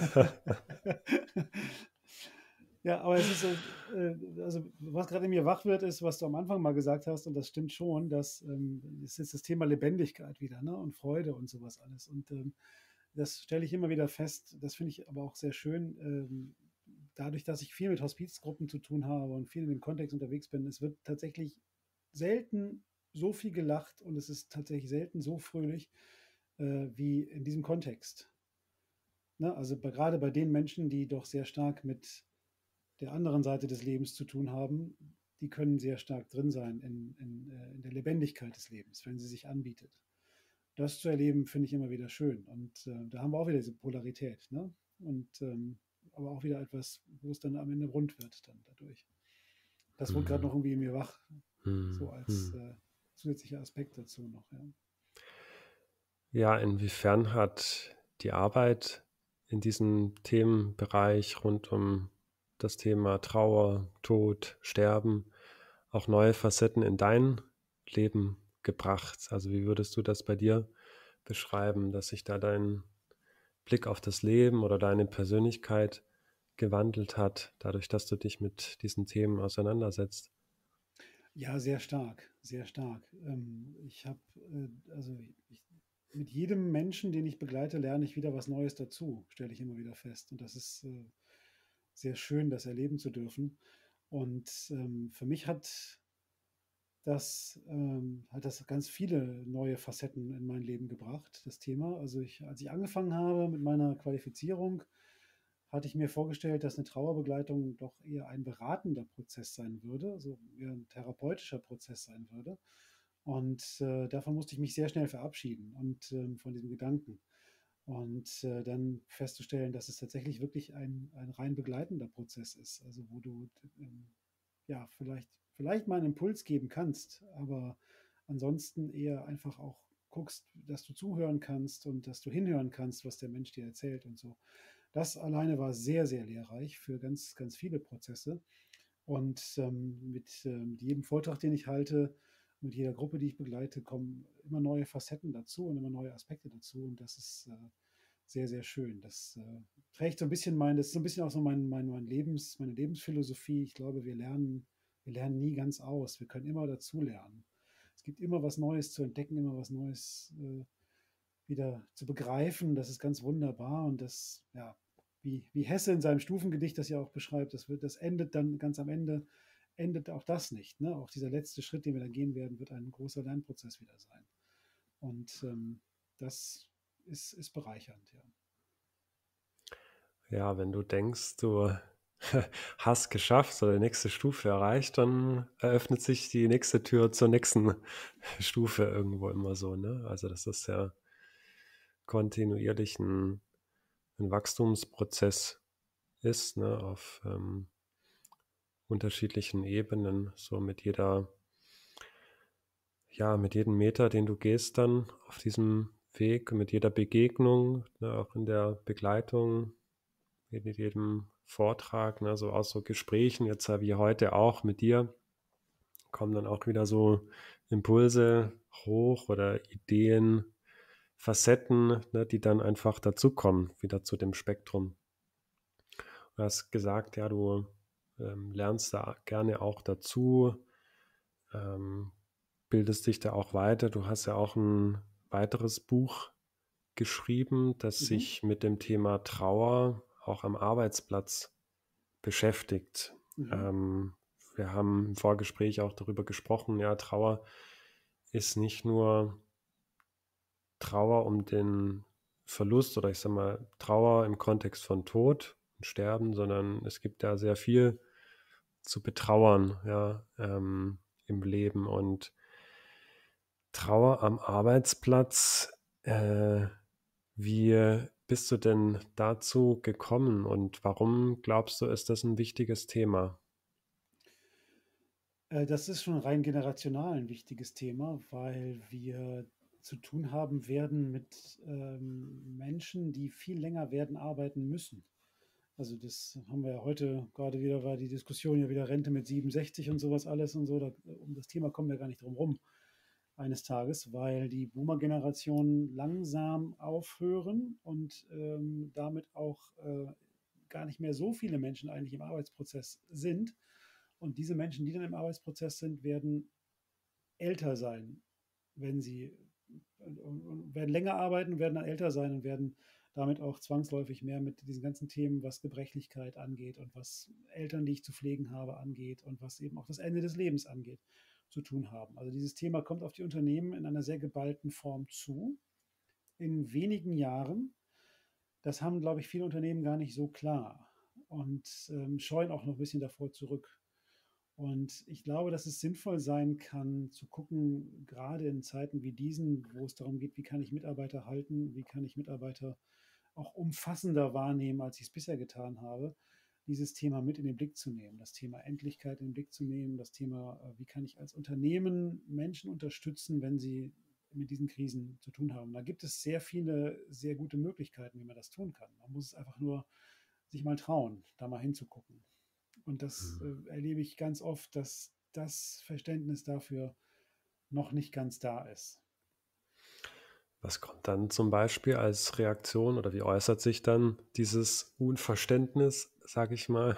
ja, aber es ist so, äh, also was gerade in mir wach wird, ist, was du am Anfang mal gesagt hast, und das stimmt schon, dass ähm, es ist das Thema Lebendigkeit wieder, ne? Und Freude und sowas alles. Und ähm, das stelle ich immer wieder fest. Das finde ich aber auch sehr schön. Ähm, dadurch, dass ich viel mit Hospizgruppen zu tun habe und viel in dem Kontext unterwegs bin, es wird tatsächlich selten so viel gelacht und es ist tatsächlich selten so fröhlich äh, wie in diesem Kontext. Ne? Also bei, gerade bei den Menschen, die doch sehr stark mit der anderen Seite des Lebens zu tun haben, die können sehr stark drin sein in, in, äh, in der Lebendigkeit des Lebens, wenn sie sich anbietet. Das zu erleben, finde ich immer wieder schön. Und äh, da haben wir auch wieder diese Polarität. Ne? Und ähm, aber auch wieder etwas, wo es dann am Ende rund wird, dann dadurch. Das wurde gerade Hm, noch irgendwie in mir wach, so hm, als hm. äh, zusätzlicher Aspekt dazu noch. Ja. Ja, inwiefern hat die Arbeit in diesem Themenbereich rund um das Thema Trauer, Tod, Sterben auch neue Facetten in dein Leben gebracht? Also wie würdest du das bei dir beschreiben, dass sich da dein Blick auf das Leben oder deine Persönlichkeit gewandelt hat, dadurch, dass du dich mit diesen Themen auseinandersetzt? Ja, sehr stark, sehr stark. Ähm, ich habe, äh, also ich, mit jedem Menschen, den ich begleite, lerne ich wieder was Neues dazu, stelle ich immer wieder fest. Und das ist äh, sehr schön, das erleben zu dürfen. Und ähm, für mich hat das, ähm, hat das ganz viele neue Facetten in mein Leben gebracht, das Thema. Also ich, als ich angefangen habe mit meiner Qualifizierung, hatte ich mir vorgestellt, dass eine Trauerbegleitung doch eher ein beratender Prozess sein würde, also eher ein therapeutischer Prozess sein würde. Und äh, davon musste ich mich sehr schnell verabschieden und ähm, von diesem Gedanken. Und äh, dann festzustellen, dass es tatsächlich wirklich ein, ein rein begleitender Prozess ist, also wo du ähm, ja vielleicht, vielleicht mal einen Impuls geben kannst, aber ansonsten eher einfach auch guckst, dass du zuhören kannst und dass du hinhören kannst, was der Mensch dir erzählt und so. Das alleine war sehr, sehr lehrreich für ganz, ganz viele Prozesse. Und ähm, mit ähm, jedem Vortrag, den ich halte, mit jeder Gruppe, die ich begleite, kommen immer neue Facetten dazu und immer neue Aspekte dazu. Und das ist äh, sehr, sehr schön. Das äh, trägt so ein bisschen mein, das ist so ein bisschen auch so mein, mein, mein Lebens, meine Lebensphilosophie. Ich glaube, wir lernen, wir lernen nie ganz aus. Wir können immer dazu lernen. Es gibt immer was Neues zu entdecken, immer was Neues äh, wieder zu begreifen. Das ist ganz wunderbar. Und das, ja, wie, wie Hesse in seinem Stufengedicht das ja auch beschreibt, das, wird, das endet dann ganz am Ende, endet auch das nicht. Ne? Auch dieser letzte Schritt, den wir dann gehen werden, wird ein großer Lernprozess wieder sein. Und ähm, das ist, ist bereichernd, ja. Ja, wenn du denkst, du hast geschafft oder die nächste Stufe erreicht, dann eröffnet sich die nächste Tür zur nächsten Stufe irgendwo immer so, ne? Also das ist ja kontinuierlich ein, ein Wachstumsprozess ist, ne? Auf ähm, unterschiedlichen Ebenen, so mit jeder, ja, mit jedem Meter, den du gehst dann auf diesem Weg, mit jeder Begegnung, ne? Auch in der Begleitung, mit jedem Vortrag, ne, so aus so Gesprächen, jetzt wie heute auch mit dir, kommen dann auch wieder so Impulse hoch oder Ideen, Facetten, ne, die dann einfach dazukommen, wieder zu dem Spektrum. Du hast gesagt, ja, du ähm, lernst da gerne auch dazu, ähm, bildest dich da auch weiter. Du hast ja auch ein weiteres Buch geschrieben, das Mhm. sich mit dem Thema Trauer auch am Arbeitsplatz beschäftigt. Mhm. Ähm, wir haben im Vorgespräch auch darüber gesprochen, ja, Trauer ist nicht nur Trauer um den Verlust oder ich sage mal Trauer im Kontext von Tod und Sterben, sondern es gibt da sehr viel zu betrauern, ja, ähm, im Leben. Und Trauer am Arbeitsplatz, äh, wie bist du denn dazu gekommen und warum glaubst du, ist das ein wichtiges Thema? Äh, das ist schon rein generational ein wichtiges Thema, weil wir zu tun haben werden mit ähm, Menschen, die viel länger werden arbeiten müssen. Also das haben wir ja heute gerade wieder, war die Diskussion ja wieder Rente mit siebenundsechzig und sowas alles und so. Da, um das Thema kommen wir gar nicht drum rum eines Tages, weil die Boomer-Generation langsam aufhören und ähm, damit auch äh, gar nicht mehr so viele Menschen eigentlich im Arbeitsprozess sind. Und diese Menschen, die dann im Arbeitsprozess sind, werden älter sein, wenn sie werden länger arbeiten, werden dann älter sein und werden damit auch zwangsläufig mehr mit diesen ganzen Themen, was Gebrechlichkeit angeht und was Eltern, die ich zu pflegen habe, angeht und was eben auch das Ende des Lebens angeht, zu tun haben. Also dieses Thema kommt auf die Unternehmen in einer sehr geballten Form zu, in wenigen Jahren. Das haben, glaube ich, viele Unternehmen gar nicht so klar und ähm, scheuen auch noch ein bisschen davor zurück. Und ich glaube, dass es sinnvoll sein kann, zu gucken, gerade in Zeiten wie diesen, wo es darum geht, wie kann ich Mitarbeiter halten, wie kann ich Mitarbeiter auch umfassender wahrnehmen, als ich es bisher getan habe, dieses Thema mit in den Blick zu nehmen, das Thema Endlichkeit in den Blick zu nehmen, das Thema, äh, wie kann ich als Unternehmen Menschen unterstützen, wenn sie mit diesen Krisen zu tun haben. Da gibt es sehr viele, sehr gute Möglichkeiten, wie man das tun kann. Man muss es einfach nur sich mal trauen, da mal hinzugucken. Und das äh, erlebe ich ganz oft, dass das Verständnis dafür noch nicht ganz da ist. Was kommt dann zum Beispiel als Reaktion oder wie äußert sich dann dieses Unverständnis, sage ich mal?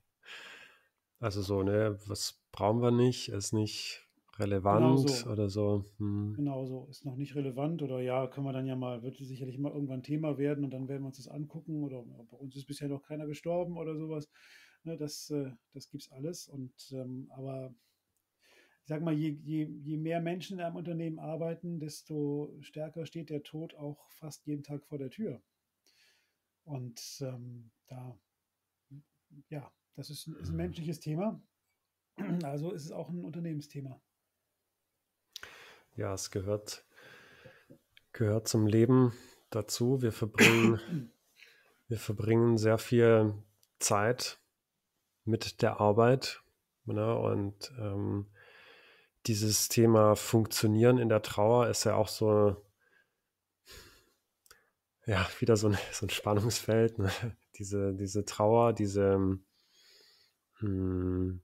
Also so, ne, was brauchen wir nicht, ist nicht Genau relevant so. oder so. Hm. Genau so. Ist noch nicht relevant oder ja, können wir dann ja mal, wird sicherlich mal irgendwann Thema werden und dann werden wir uns das angucken oder bei uns ist bisher noch keiner gestorben oder sowas. Ne, das äh, das gibt es alles. Und ähm, aber ich sage mal, je, je, je mehr Menschen in einem Unternehmen arbeiten, desto stärker steht der Tod auch fast jeden Tag vor der Tür. Und ähm, da ja, das ist, ist ein menschliches Thema. Also ist es auch ein Unternehmensthema. Ja, es gehört, gehört zum Leben dazu. Wir verbringen, wir verbringen sehr viel Zeit mit der Arbeit, ne? Und ähm, dieses Thema Funktionieren in der Trauer ist ja auch so, ja, wieder so ein, so ein Spannungsfeld, ne? Diese, diese Trauer, diese, hm,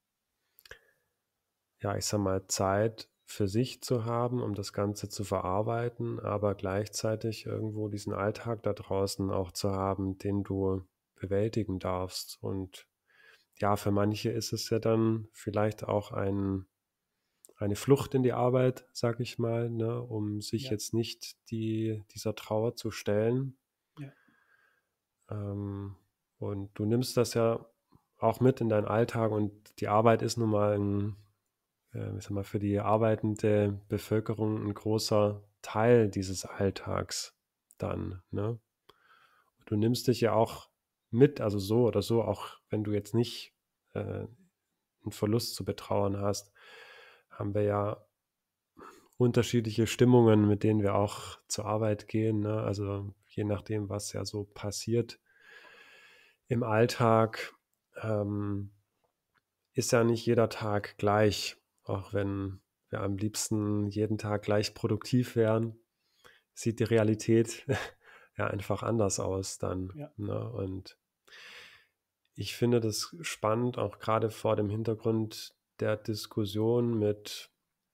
ja, ich sag mal, Zeit für sich zu haben, um das Ganze zu verarbeiten, aber gleichzeitig irgendwo diesen Alltag da draußen auch zu haben, den du bewältigen darfst. Und ja, für manche ist es ja dann vielleicht auch ein, eine Flucht in die Arbeit, sag ich mal, ne, um sich Ja, jetzt nicht die, dieser Trauer zu stellen. ja, Ähm, und du nimmst das ja auch mit in deinen Alltag und die Arbeit ist nun mal ein, äh, ich sag mal, für die arbeitende Bevölkerung ein großer Teil dieses Alltags dann, ne? Du nimmst dich ja auch mit, also so oder so, auch wenn du jetzt nicht äh, einen Verlust zu betrauern hast, haben wir ja unterschiedliche Stimmungen, mit denen wir auch zur Arbeit gehen, ne? Also je nachdem, was ja so passiert im Alltag, ähm, ist ja nicht jeder Tag gleich, auch wenn wir am liebsten jeden Tag gleich produktiv wären, sieht die Realität ja einfach anders aus dann, Ja. ne? Und ich finde das spannend, auch gerade vor dem Hintergrund der Diskussion mit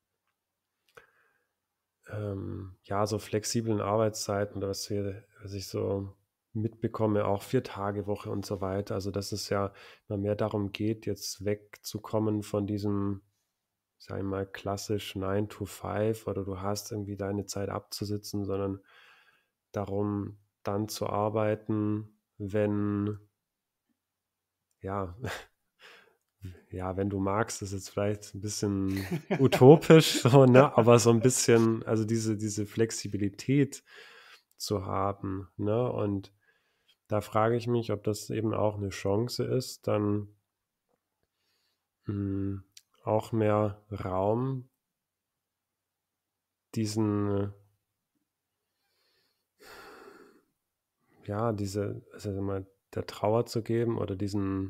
ähm, ja, so flexiblen Arbeitszeiten oder was wir was ich so mitbekomme, auch Vier-Tage-Woche und so weiter. Also, dass es ja immer mehr darum geht, jetzt wegzukommen von diesem, sage ich mal, klassisch Nine to Five oder du hast irgendwie deine Zeit abzusitzen, sondern darum, dann zu arbeiten, wenn ja, ja, wenn du magst, ist jetzt vielleicht ein bisschen utopisch so, ne, aber so ein bisschen also diese diese Flexibilität zu haben, ne? Und da frage ich mich, ob das eben auch eine Chance ist, dann, hm, auch mehr Raum diesen ja, diese also, sage mal, der Trauer zu geben oder diesen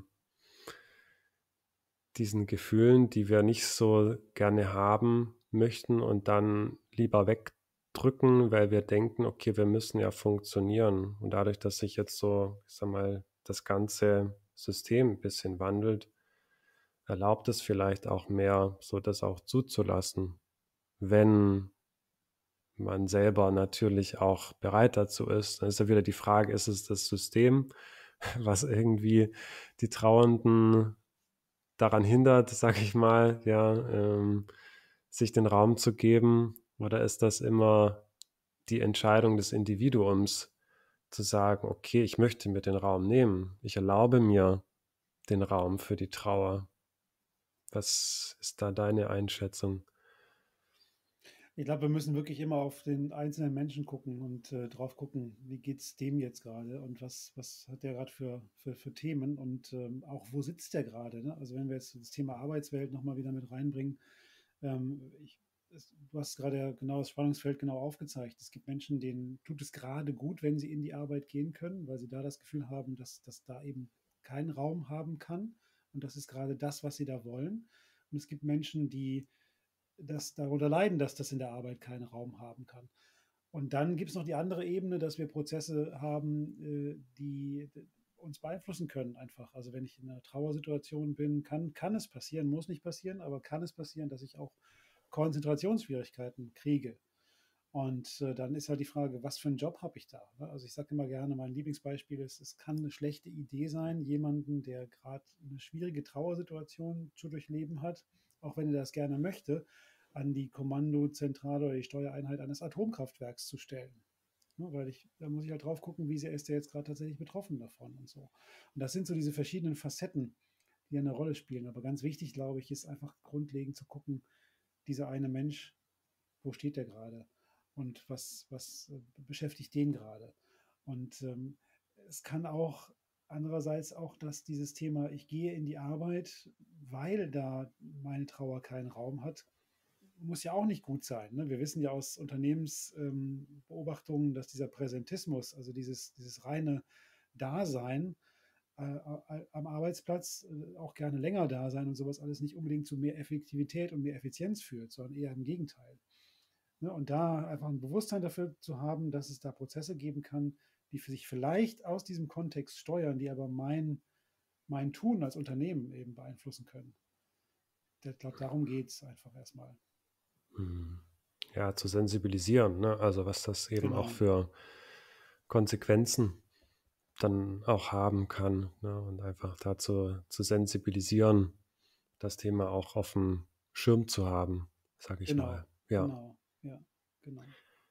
diesen Gefühlen, die wir nicht so gerne haben möchten und dann lieber wegdrücken, weil wir denken: „Okay, wir müssen ja funktionieren.“ Und dadurch, dass sich jetzt so, ich sage mal, das ganze System 'n bisschen wandelt, erlaubt es vielleicht auch mehr, so das auch zuzulassen, wenn man selber natürlich auch bereit dazu ist. Dann ist ja wieder die Frage, ist es das System, was irgendwie die Trauernden daran hindert, sage ich mal, ja, ähm, sich den Raum zu geben? Oder ist das immer die Entscheidung des Individuums, zu sagen: „Okay, ich möchte mir den Raum nehmen. Ich erlaube mir den Raum für die Trauer.“ Was ist da deine Einschätzung? Ich glaube, wir müssen wirklich immer auf den einzelnen Menschen gucken und, äh, drauf gucken, wie geht's dem jetzt gerade und was was hat der gerade für für für Themen und, ähm, auch wo sitzt der gerade, ne? Also, wenn wir jetzt das Thema Arbeitswelt noch mal wieder mit reinbringen, ähm, ich es du hast gerade ja genau das Spannungsfeld genau aufgezeigt. Es gibt Menschen, denen tut es gerade gut, wenn sie in die Arbeit gehen können, weil sie da das Gefühl haben, dass dass da eben kein Raum haben kann und das ist gerade das, was sie da wollen. Und es gibt Menschen, die das darunter leiden, dass das in der Arbeit keinen Raum haben kann. Und dann gibt es noch die andere Ebene, dass wir Prozesse haben, äh, die uns beeinflussen können einfach. Also wenn ich in einer Trauersituation bin, kann, kann es passieren, muss nicht passieren, aber kann es passieren, dass ich auch Konzentrationsschwierigkeiten kriege. Und äh, dann ist halt die Frage, was für einen Job habe ich da? Ne? Also ich sage immer gerne, mein Lieblingsbeispiel ist, es kann eine schlechte Idee sein, jemanden, der gerade eine schwierige Trauersituation zu durchleben hat, auch wenn er das gerne möchte, an die Kommandozentrale oder die Steuereinheit eines Atomkraftwerks zu stellen. Ne, weil ich, da muss ich halt drauf gucken, wie sehr ist der jetzt gerade tatsächlich betroffen davon und so. Und das sind so diese verschiedenen Facetten, die eine Rolle spielen. Aber ganz wichtig, glaube ich, ist einfach grundlegend zu gucken, dieser eine Mensch, wo steht der gerade und was, was äh, beschäftigt den gerade. Und ähm, es kann auch andererseits auch, dass dieses Thema, ich gehe in die Arbeit, weil da meine Trauer keinen Raum hat, muss ja auch nicht gut sein. Ne? Wir wissen ja aus Unternehmensbeobachtungen, ähm, dass dieser Präsentismus, also dieses, dieses reine Dasein äh, am Arbeitsplatz, äh, auch gerne länger da sein und sowas alles nicht unbedingt zu mehr Effektivität und mehr Effizienz führt, sondern eher im Gegenteil. Ne? Und da einfach ein Bewusstsein dafür zu haben, dass es da Prozesse geben kann, die für sich vielleicht aus diesem Kontext steuern, die aber mein, mein Tun als Unternehmen eben beeinflussen können. Ich glaube, darum geht es einfach erstmal. Mhm. Ja, zu sensibilisieren, ne? Also, was das eben auch Genau. für Konsequenzen dann auch haben kann, ne? Und einfach dazu zu sensibilisieren, das Thema auch auf dem Schirm zu haben, sage ich Genau, mal. Ja, genau, ja, genau.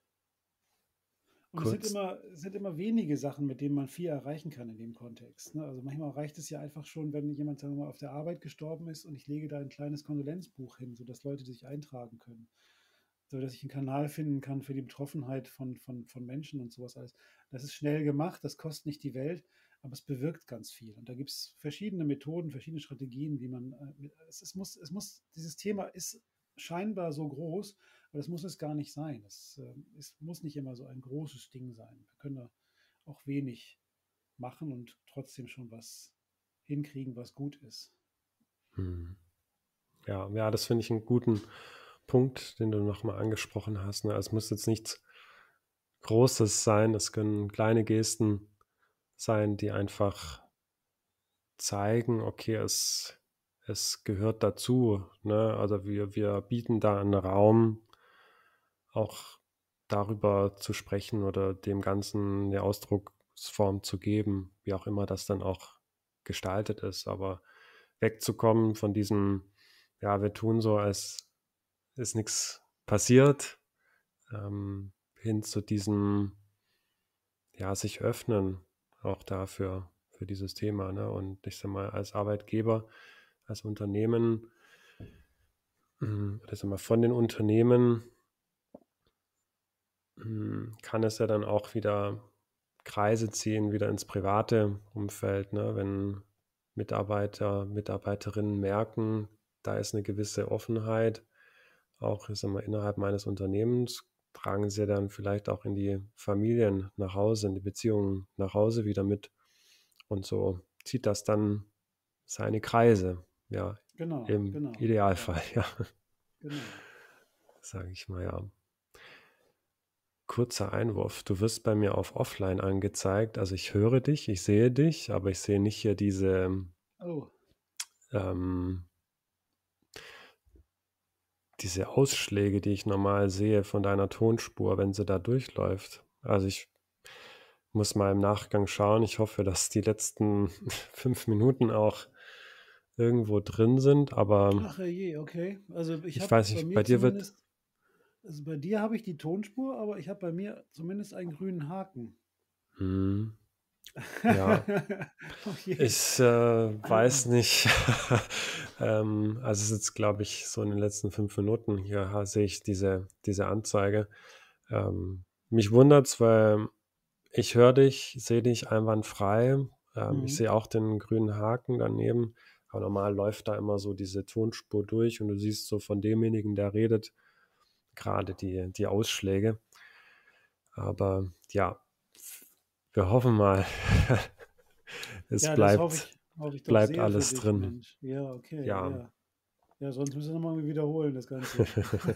Und es sind kurz immer, es sind immer wenige Sachen, mit denen man viel erreichen kann in dem Kontext. Ne? Also manchmal reicht es ja einfach schon, wenn jemand, sagen wir mal, auf der Arbeit gestorben ist und ich lege da ein kleines Kondolenzbuch hin, sodass Leute sich eintragen können. so dass ich einen Kanal finden kann für die Betroffenheit von, von, von Menschen und sowas alles. Das ist schnell gemacht, das kostet nicht die Welt, aber es bewirkt ganz viel. Und da gibt es verschiedene Methoden, verschiedene Strategien, wie man, äh, es, es muss, es muss, dieses Thema ist scheinbar so groß, aber das muss es gar nicht sein. Es, äh, es muss nicht immer so ein großes Ding sein. Wir können da auch wenig machen und trotzdem schon was hinkriegen, was gut ist. Hm. Ja, ja, das finde ich einen guten Punkt, den du nochmal angesprochen hast. Ne? Es muss jetzt nichts Großes sein, es können kleine Gesten sein, die einfach zeigen, okay, es, es gehört dazu. Ne? Also wir, wir bieten da einen Raum, auch darüber zu sprechen oder dem Ganzen eine Ausdrucksform zu geben, wie auch immer das dann auch gestaltet ist. Aber wegzukommen von diesem, ja, wir tun so, als ist nichts passiert, ähm, hin zu diesem, ja, sich öffnen auch dafür, für dieses Thema. Ne? Und ich sag mal, als Arbeitgeber, als Unternehmen, mh, oder sag mal, von den Unternehmen mh, kann es ja dann auch wieder Kreise ziehen, wieder ins private Umfeld, ne? Wenn Mitarbeiter, Mitarbeiterinnen merken, da ist eine gewisse Offenheit, auch ich sag mal, innerhalb meines Unternehmens, tragen sie dann vielleicht auch in die Familien nach Hause, in die Beziehungen nach Hause wieder mit. Und so zieht das dann seine Kreise, ja, Genau, im genau, ja, Idealfall, ja, genau. sage ich mal, ja. Kurzer Einwurf, du wirst bei mir auf Offline angezeigt, also ich höre dich, ich sehe dich, aber ich sehe nicht hier diese, Oh, ähm, diese Ausschläge, die ich normal sehe von deiner Tonspur, wenn sie da durchläuft. Also ich muss mal im Nachgang schauen. Ich hoffe, dass die letzten fünf Minuten auch irgendwo drin sind, aber ach je, okay. Also ich ich habe weiß bei nicht, bei mir dir wird, zumindest, also bei dir habe ich die Tonspur, aber ich habe bei mir zumindest einen grünen Haken. hm, ja, Oh je. ich äh, weiß nicht. ähm, also es ist jetzt, glaube ich, so in den letzten fünf Minuten hier ha- sehe ich diese, diese Anzeige. Ähm, mich wundert's, weil ich höre dich, sehe dich einwandfrei. Ähm, ich Mhm. sehe auch den grünen Haken daneben. Aber normal läuft da immer so diese Tonspur durch und du siehst so von demjenigen, der redet, gerade die, die Ausschläge. Aber ja, wir hoffen mal, es Ja, das hoffe bleibt, ich, hoffe ich doch bleibt sehr für alles dich, drin. Mensch. Ja, okay, Ja. ja. Ja, sonst müssen wir nochmal wiederholen, das Ganze.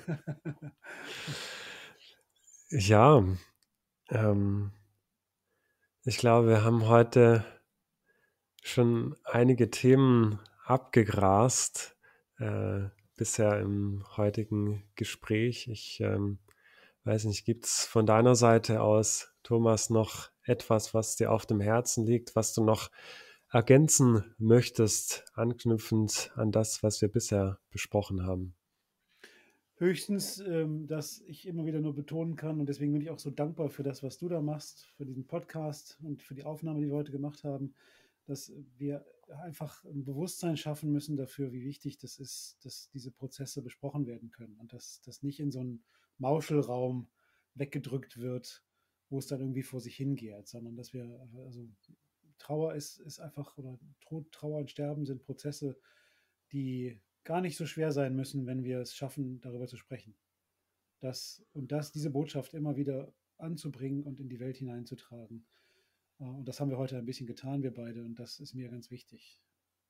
Ja, ähm, ich glaube, wir haben heute schon einige Themen abgegrast, äh, bisher im heutigen Gespräch. Ich ähm, weiß nicht, gibt es von deiner Seite aus, Thomas, noch etwas, was dir auf dem Herzen liegt, was du noch ergänzen möchtest, anknüpfend an das, was wir bisher besprochen haben? Höchstens, ähm, dass ich immer wieder nur betonen kann und deswegen bin ich auch so dankbar für das, was du da machst, für diesen Podcast und für die Aufnahme, die wir heute gemacht haben, dass wir einfach ein Bewusstsein schaffen müssen dafür, wie wichtig das ist, dass diese Prozesse besprochen werden können und dass das nicht in so einen Mauschelraum weggedrückt wird, wo es dann irgendwie vor sich hingeht, sondern dass wir, also Trauer ist, ist einfach, oder Tod, Trauer und Sterben sind Prozesse, die gar nicht so schwer sein müssen, wenn wir es schaffen, darüber zu sprechen. Das, und das, diese Botschaft immer wieder anzubringen und in die Welt hineinzutragen. Äh, Und das haben wir heute ein bisschen getan, wir beide, und das ist mir ganz wichtig.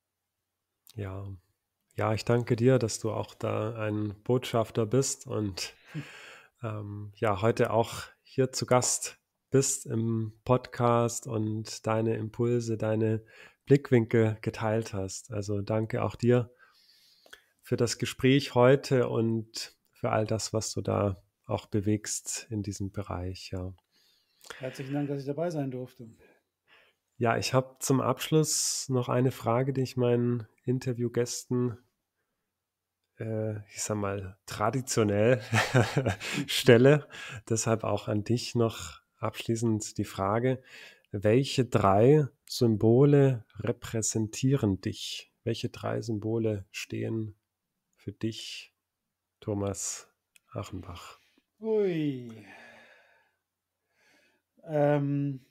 Ja, ja, ich danke dir, dass du auch da ein Botschafter bist und ähm, ja, heute auch hier zu Gast bist im Podcast und deine Impulse, deine Blickwinkel geteilt hast. Also danke auch dir für das Gespräch heute und für all das, was du da auch bewegst in diesem Bereich. Ja, Herzlichen Dank, dass ich dabei sein durfte. ja, ich habe zum Abschluss noch eine Frage, die ich meinen Interviewgästen, äh, ich sag mal, traditionell stelle. Deshalb auch an dich noch abschließend die Frage, welche drei Symbole repräsentieren dich? Welche drei Symbole stehen für dich, Thomas, Achenbach? Ui. Ähm,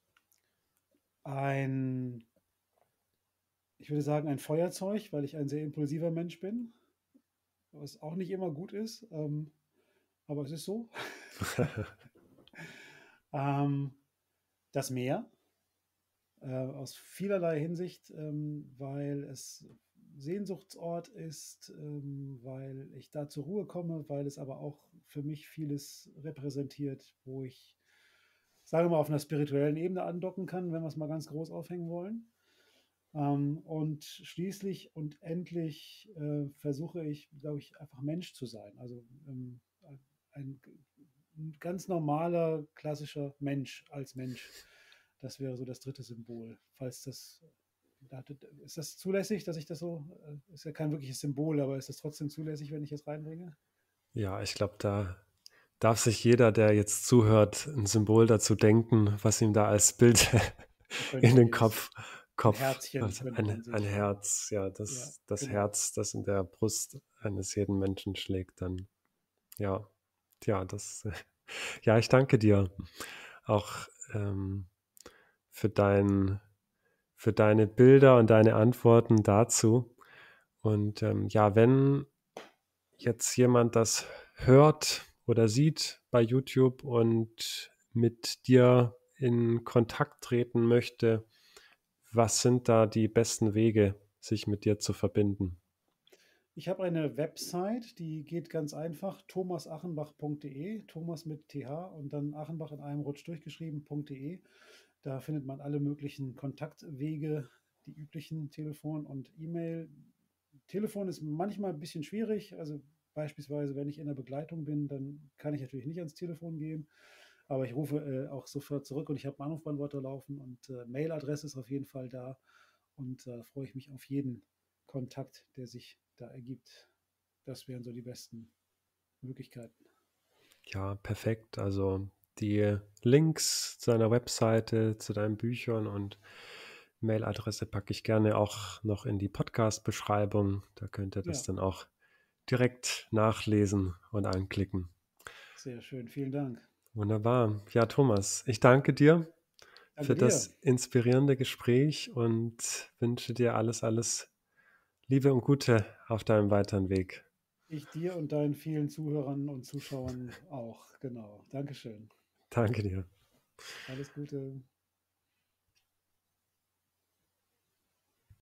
ein, ich würde sagen, ein Feuerzeug, weil ich ein sehr impulsiver Mensch bin, was auch nicht immer gut ist, ähm, aber es ist so. Ähm, das Meer, äh, aus vielerlei Hinsicht, ähm, weil es Sehnsuchtsort ist, ähm, weil ich da zur Ruhe komme, weil es aber auch für mich vieles repräsentiert, wo ich, sagen wir mal, auf einer spirituellen Ebene andocken kann, wenn wir es mal ganz groß aufhängen wollen. Ähm, und schließlich und endlich äh, versuche ich, glaube ich, einfach Mensch zu sein. Also ähm, ein, ein ganz normaler, klassischer Mensch als Mensch. Das wäre so das dritte Symbol. Falls das, ist das zulässig, dass ich das so, äh, ist ja kein wirkliches Symbol, aber ist das trotzdem zulässig, wenn ich es reinbringe? Ja, ich glaube, da darf sich jeder, der jetzt zuhört, ein Symbol dazu denken, was ihm da als Bild So könnte in man den sich, Kopf, ein Kopf, Herzchen also könnte ein, man ein sich, äh, Herz, ja, ja, das, das genau. Herz, das in der Brust eines jeden Menschen schlägt, dann, ja, ja, das, ja, ich danke dir auch ähm, für dein, für deine Bilder und deine Antworten dazu. Und ähm, ja, wenn jetzt jemand das hört oder sieht bei YouTube und mit dir in Kontakt treten möchte, was sind da die besten Wege, sich mit dir zu verbinden? Ich habe eine Website, die geht ganz einfach, thomasachenbach punkt de, Thomas mit T H und dann Achenbach in einem Rutsch durchgeschrieben.de. Da findet man alle möglichen Kontaktwege, die üblichen Telefon und E-Mail. Telefon ist manchmal ein bisschen schwierig, also beispielsweise, wenn ich in der Begleitung bin, dann kann ich natürlich nicht ans Telefon gehen, aber ich rufe äh, auch sofort zurück und ich habe einen Anrufbeantworter laufen und äh, Mailadresse ist auf jeden Fall da und da äh, freue ich mich auf jeden Kontakt, der sich da ergibt. Das wären so die besten Möglichkeiten. Ja, perfekt. Also die Links zu deiner Webseite, zu deinen Büchern und Mailadresse packe ich gerne auch noch in die Podcast-Beschreibung. Da könnt ihr das Ja, dann auch direkt nachlesen und anklicken. sehr schön. Vielen Dank. Wunderbar. Ja, Thomas, ich danke dir Danke für dir. das inspirierende Gespräch und wünsche dir alles, alles Liebe und Gute auf deinem weiteren Weg. Ich dir und deinen vielen Zuhörern und Zuschauern auch. Genau. Dankeschön. Danke dir. Alles Gute.